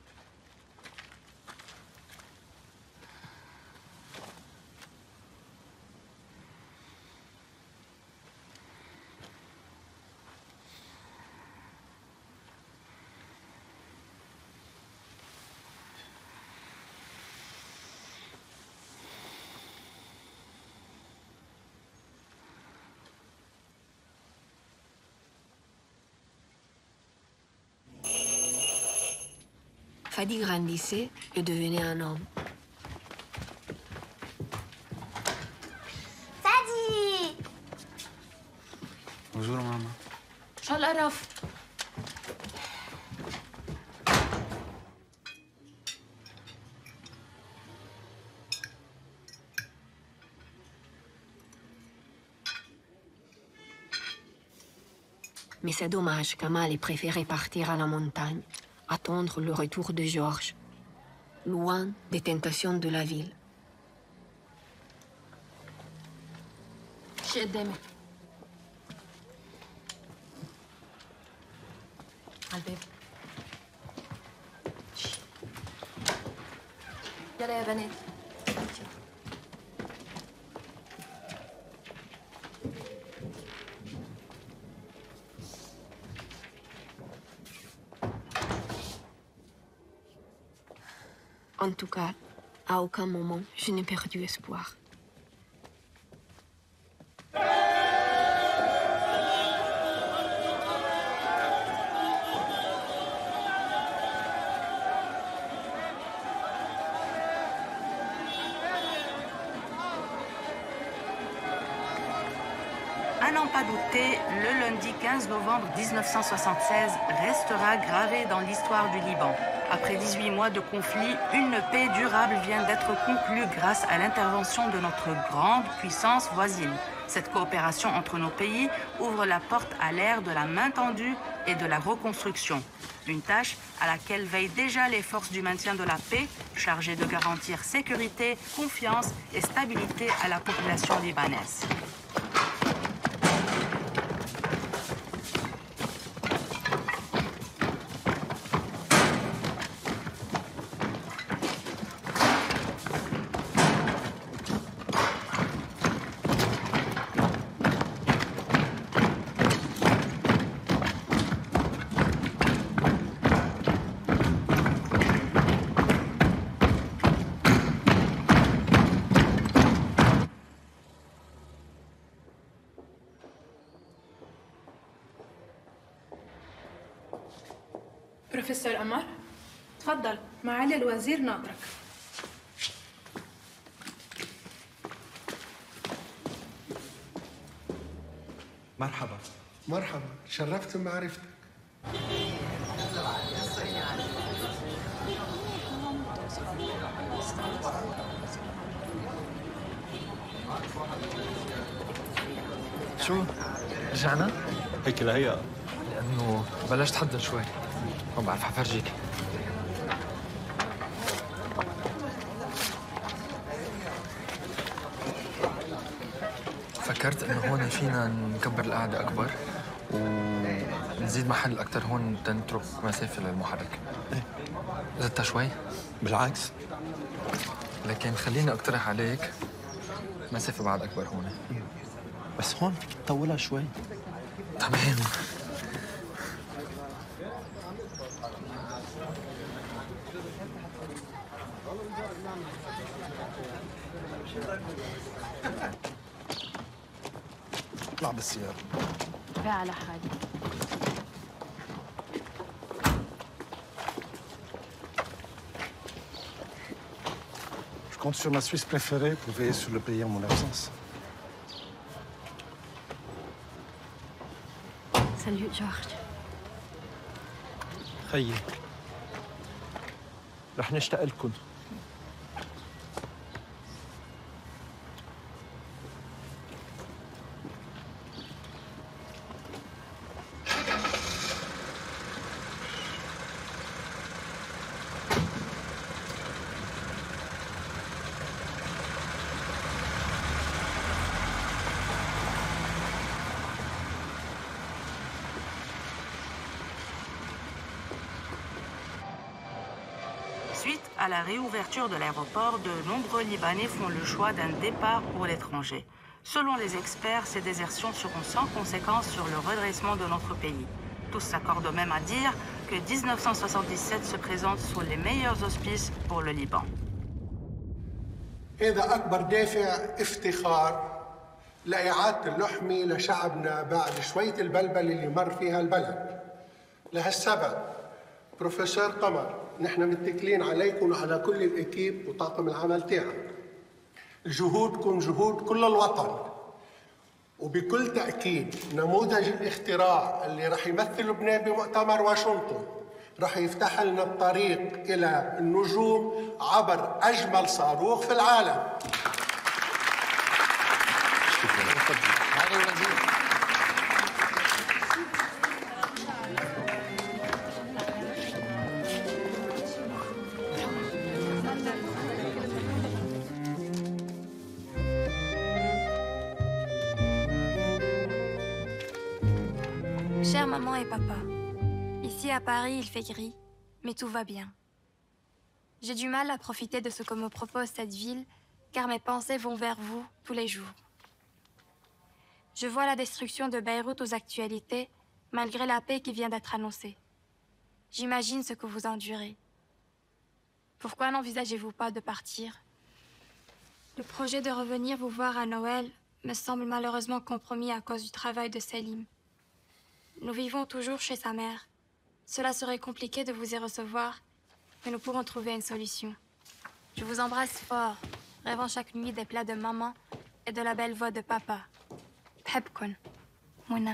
Fadi grandissait et devenait un homme. Fadi! Bonjour, maman. Shallaraf. Mais c'est dommage qu'Amal ait préféré partir à la montagne, attendre le retour de Georges, loin des tentations de la ville. قدامي على الباب. يلا يا بنات. En tout cas, à aucun moment, je n'ai perdu espoir. À n'en pas douter, le lundi 15 novembre 1976 restera gravé dans l'histoire du Liban. Après 18 mois de conflit, une paix durable vient d'être conclue grâce à l'intervention de notre grande puissance voisine. Cette coopération entre nos pays ouvre la porte à l'ère de la main tendue et de la reconstruction. Une tâche à laquelle veillent déjà les forces du maintien de la paix, chargées de garantir sécurité, confiance et stabilité à la population libanaise. بروفيسور قمر تفضل، معالي الوزير ناطرك. مرحبا. مرحبا، شرفت بمعرفتك. شو؟ رجعنا؟ هيك الهيئة. لأنه بلشت حضر شوي، ما بعرف حفرجيك. فكرت إنه هون فينا نكبر القعدة أكبر ونزيد محل أكتر هون تنترك مسافة للمحرك. زدتها شوي؟ بالعكس. لكن خليني أقترح عليك مسافة بعد أكبر هون. بس هون فيك تطولها شوي. تمام. اطلع بالسيارة. بقى على حالي. Je compte sur ma Suisse préférée pour veiller sur le pays en mon absence. Salut, Georges. خيي رح نشتاق لكم. à la réouverture de l'aéroport, de nombreux Libanais font le choix d'un départ pour l'étranger. Selon les experts, ces désertions seront sans conséquence sur le redressement de notre pays. Tous s'accordent même à dire que 1977 se présente sous les meilleurs auspices pour le Liban. هذا أكبر دافع افتخار لإعادة اللحمة لشعبنا بعد شوية البلبل اللي مر فيها البلد. لهالسبب بروفيسور قمر نحن متكلين عليكم وعلى كل الأكيب وطاقم العمل تاعك. جهودكم جهود كل الوطن، وبكل تأكيد نموذج الاختراع اللي رح يمثل لبنان بمؤتمر واشنطن رح يفتح لنا الطريق إلى النجوم عبر أجمل صاروخ في العالم. Chère maman et papa, ici à Paris, il fait gris, mais tout va bien. J'ai du mal à profiter de ce que me propose cette ville, car mes pensées vont vers vous tous les jours. Je vois la destruction de Beyrouth aux actualités, malgré la paix qui vient d'être annoncée. J'imagine ce que vous endurez. Pourquoi n'envisagez-vous pas de partir? Le projet de revenir vous voir à Noël me semble malheureusement compromis à cause du travail de Selim. Nous vivons toujours chez sa mère. Cela serait compliqué de vous y recevoir, mais nous pourrons trouver une solution. Je vous embrasse fort, rêvant chaque nuit des plats de maman et de la belle voix de papa. بحبكن منى.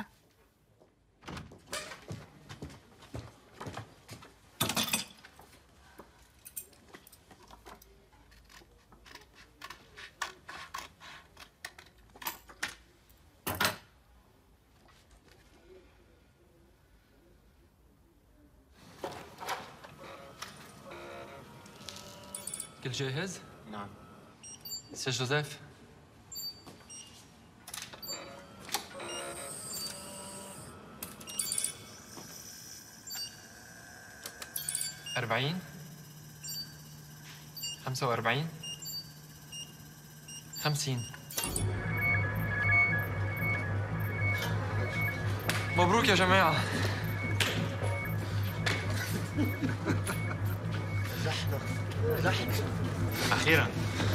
كل جاهز؟ نعم. سي جوزيف. أربعين 45 50. مبروك يا جماعة. أخيراً.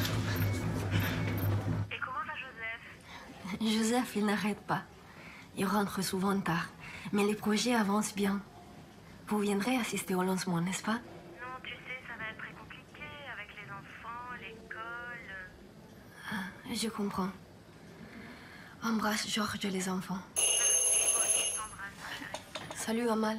Et comment va Joseph? Joseph, il n'arrête pas. Il rentre souvent tard, mais les projets avancent bien. Vous viendrez assister au lancement, n'est-ce pas? Non, tu sais, ça va être très compliqué avec les enfants, l'école. Ah, je comprends. Embrasse Georges et les enfants. Salut, Amal.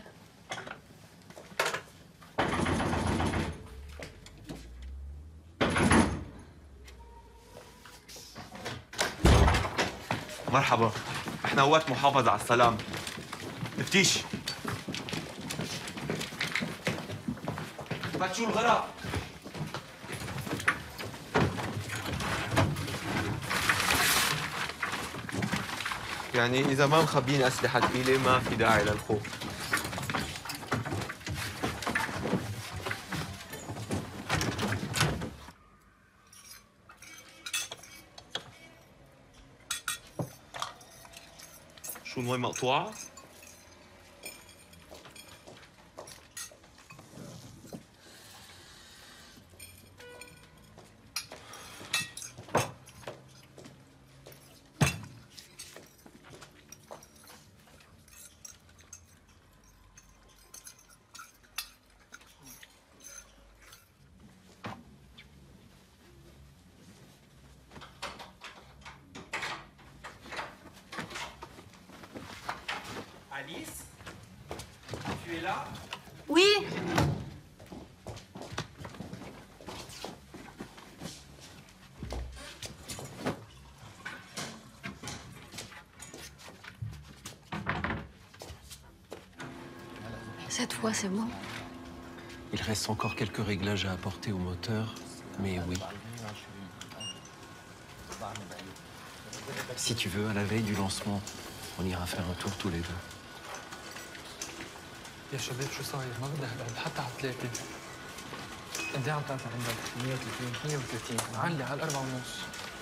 مرحبا، احنا قوات محافظة على السلام. تفتيش. فتشوا الغرق. يعني إذا ما مخبين أسلحة ثقيلة ما في داعي للخوف. شو المي مقطوعة؟ Alice, tu es là? Oui. Cette fois, c'est bon. Il reste encore quelques réglages à apporter au moteur, mais oui. Si tu veux, à la veille du lancement, on ira faire un tour tous les deux. يا شباب شو صاير؟ ما بدي أهبل حتى على 3. قد ايه عم تعطي عندك؟ 130 130 علي على 4 ونص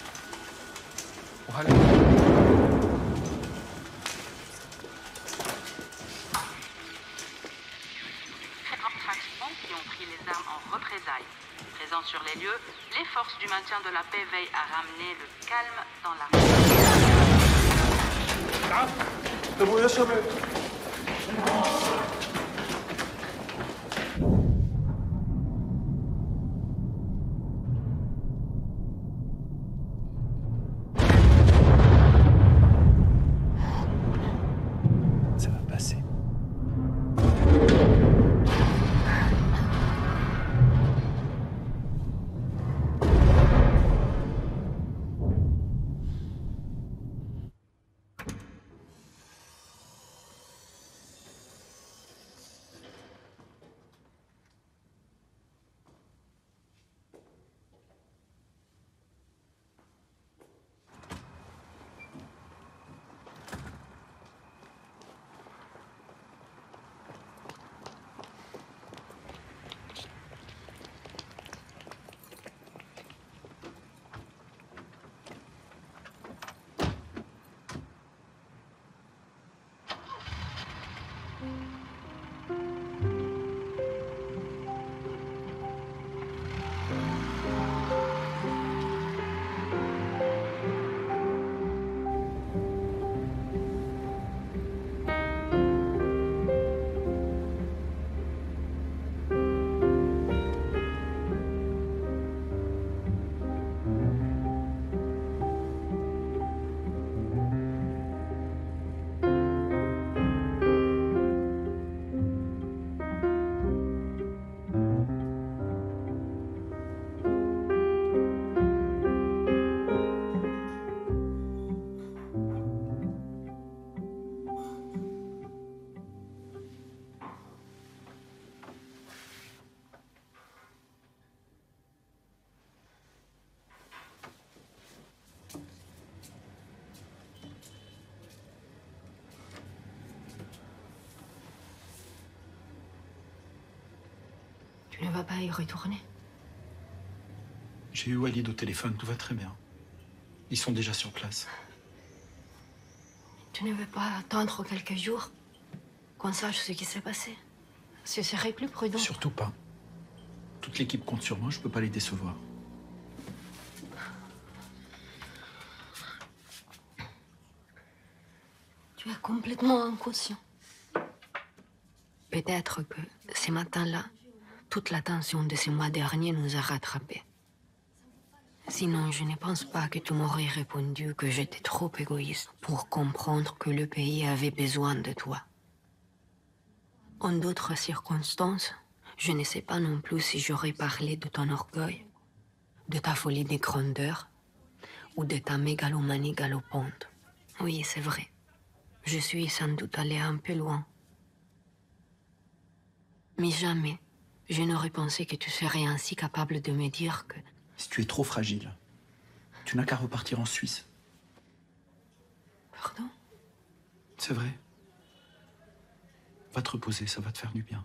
qui ont pris les armes en représailles. Présents sur les lieux, les forces du maintien de la paix veillent à ramener le calme dans la Ça va passer. Tu ne vas pas y retourner? J'ai eu Walid au téléphone, tout va très bien. Ils sont déjà sur place. Tu ne veux pas attendre quelques jours qu'on sache ce qui s'est passé? Ce serait plus prudent. Surtout pas. Toute l'équipe compte sur moi, je peux pas les décevoir. Tu es complètement inconscient. Peut-être que ces matins-là, toute la tension de ces mois derniers nous a rattrapés. Sinon, je ne pense pas que tu m'aurais répondu que j'étais trop égoïste pour comprendre que le pays avait besoin de toi. En d'autres circonstances, je ne sais pas non plus si j'aurais parlé de ton orgueil, de ta folie des grandeurs ou de ta mégalomanie galopante. Oui, c'est vrai. Je suis sans doute allée un peu loin. Mais jamais je n'aurais pensé que tu serais ainsi capable de me dire que... Si tu es trop fragile, tu n'as qu'à repartir en Suisse. Pardon? C'est vrai. Va te reposer, ça va te faire du bien.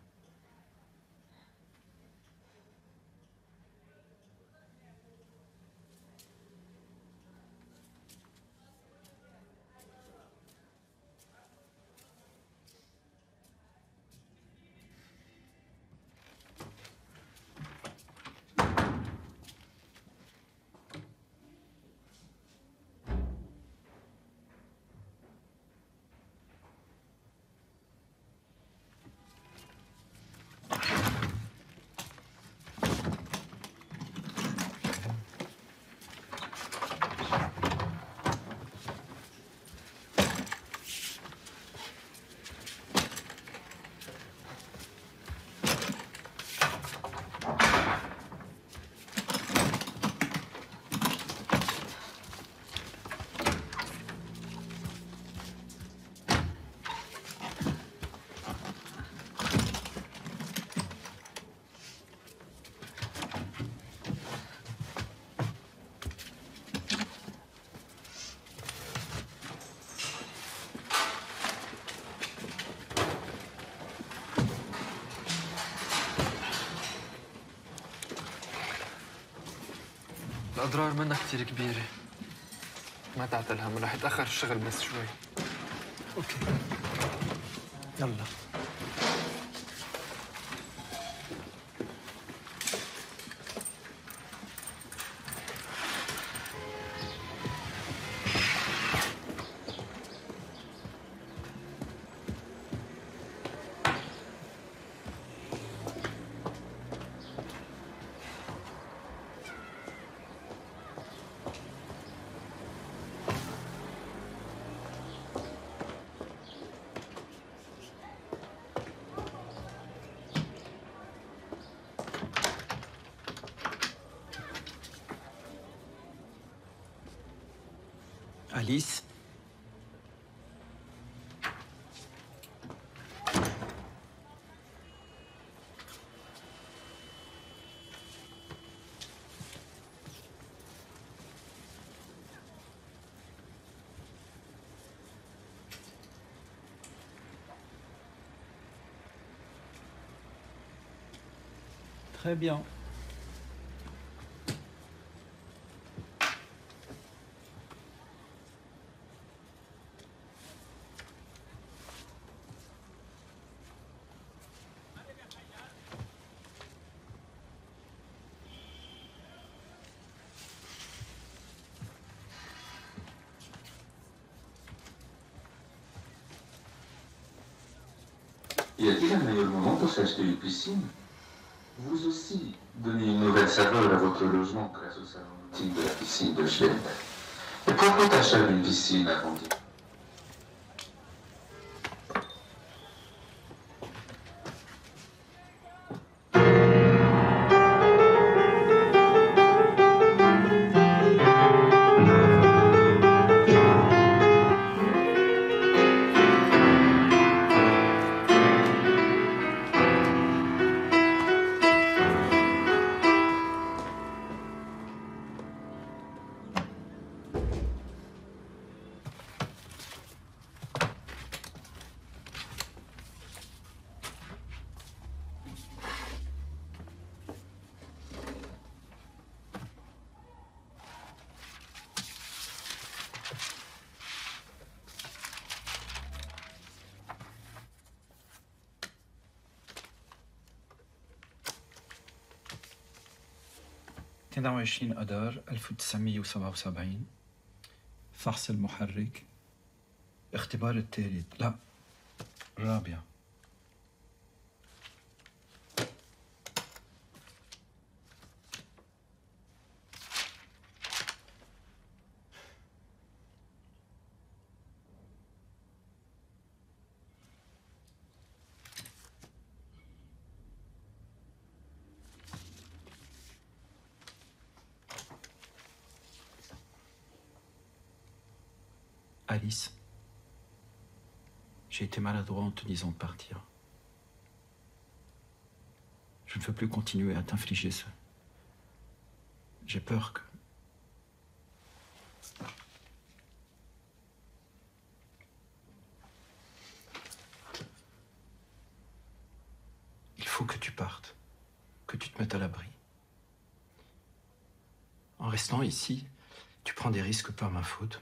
الأضرار منا كتير كبيرة. ما تعتل هم، رح يتأخر الشغل بس شوي. اوكي يلا. Alice. Très bien. Y a-t-il un meilleur moment pour s'acheter une piscine? Vous aussi, donnez une nouvelle saveur à votre logement grâce au salon boutique de la piscine de Schwelberg. Et pourquoi t'achètes une piscine agrandie? وعشرين أذار 1977 فحص المحرك اختبار الثالث لا الرابع Alice, j'ai été maladroit en te disant de partir. Je ne veux plus continuer à t'infliger ça. J'ai peur que... Il faut que tu partes, que tu te mettes à l'abri. En restant ici, tu prends des risques par ma faute.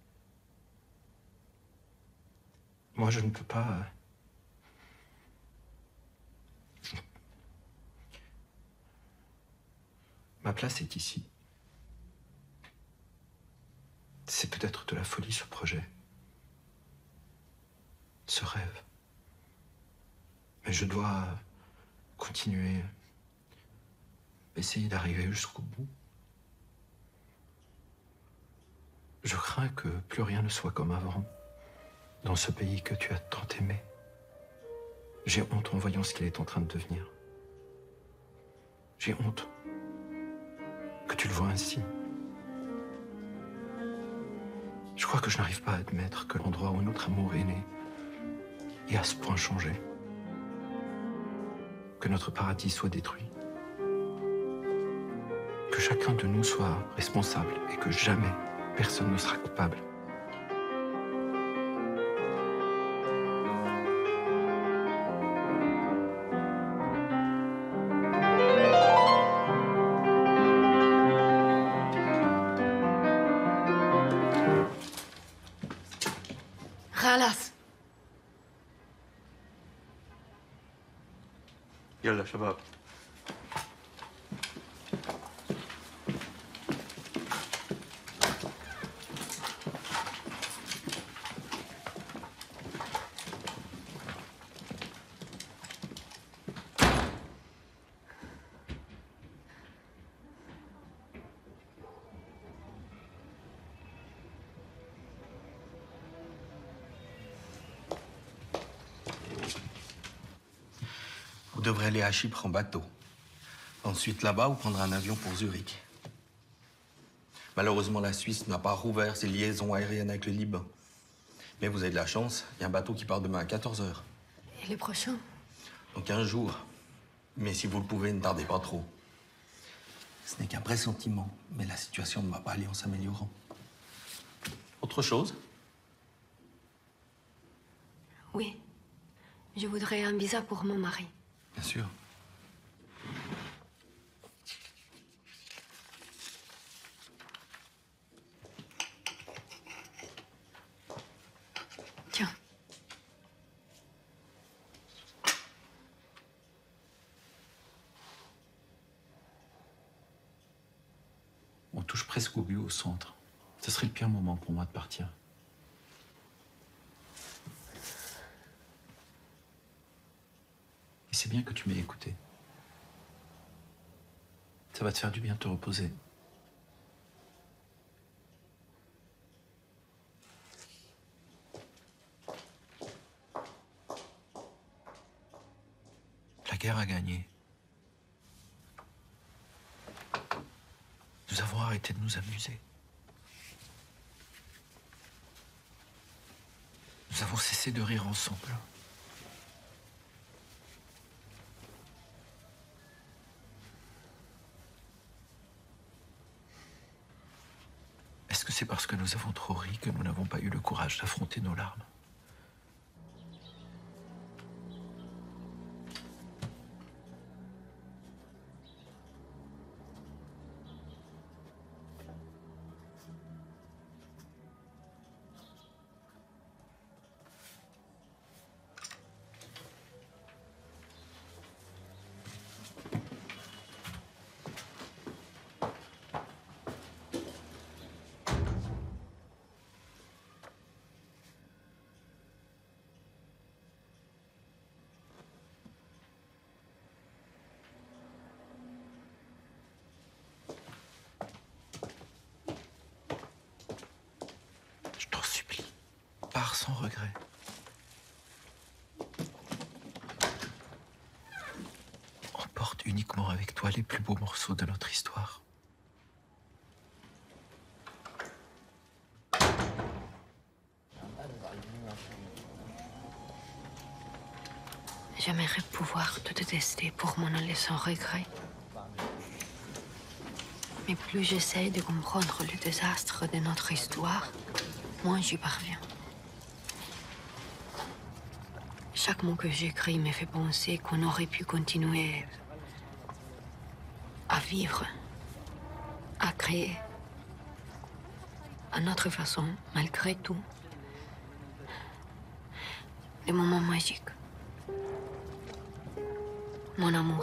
Moi, je ne peux pas... Ma place est ici. C'est peut-être de la folie, ce projet. Ce rêve. Mais je dois continuer, essayer d'arriver jusqu'au bout. Je crains que plus rien ne soit comme avant. Dans ce pays que tu as tant aimé. J'ai honte en voyant ce qu'il est en train de devenir. J'ai honte que tu le vois ainsi. Je crois que je n'arrive pas à admettre que l'endroit où notre amour est né est à ce point changé. Que notre paradis soit détruit. Que chacun de nous soit responsable et que jamais personne ne sera coupable. خلاص. يلا شباب. Vous devrez aller à Chypre en bateau. Ensuite, là-bas, vous prendrez un avion pour Zurich. Malheureusement, la Suisse n'a pas rouvert ses liaisons aériennes avec le Liban. Mais vous avez de la chance, il y a un bateau qui part demain à 14 h. Et les prochains? Dans 15 jours. Mais si vous le pouvez, ne tardez pas trop. Ce n'est qu'un pressentiment, mais la situation ne va pas aller en s'améliorant. Autre chose? Oui. Je voudrais un visa pour mon mari. Bien sûr. Tiens. On touche presque au but au centre. Ce serait le pire moment pour moi de partir. Et c'est bien que tu m'aies écouté. Ça va te faire du bien de te reposer. La guerre a gagné. Nous avons arrêté de nous amuser. Nous avons cessé de rire ensemble. Est-ce que c'est parce que nous avons trop ri que nous n'avons pas eu le courage d'affronter nos larmes? Pars sans regret. Emporte uniquement avec toi les plus beaux morceaux de notre histoire. J'aimerais pouvoir te détester pour m'en aller sans regret. Mais plus j'essaie de comprendre le désastre de notre histoire, moins j'y parviens. Chaque mot que j'écris me fait penser qu'on aurait pu continuer à vivre, à créer, à notre façon, malgré tout, des moments magiques. Mon amour.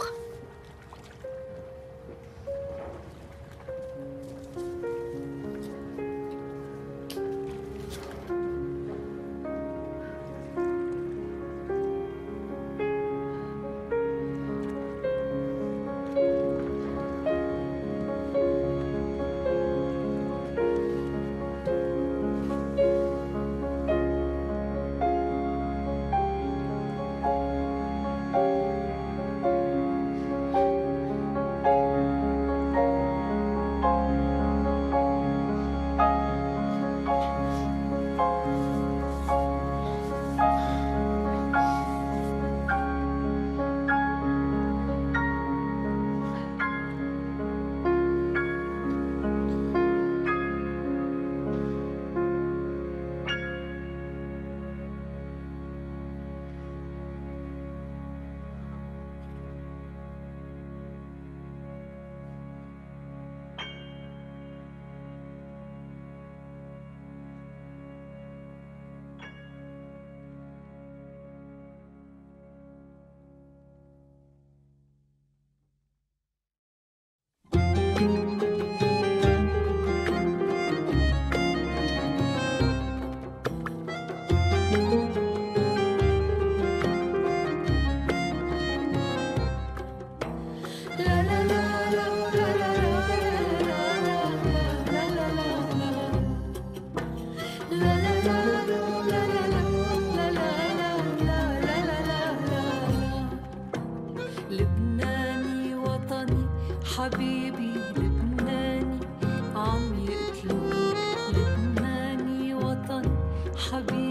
حبيبي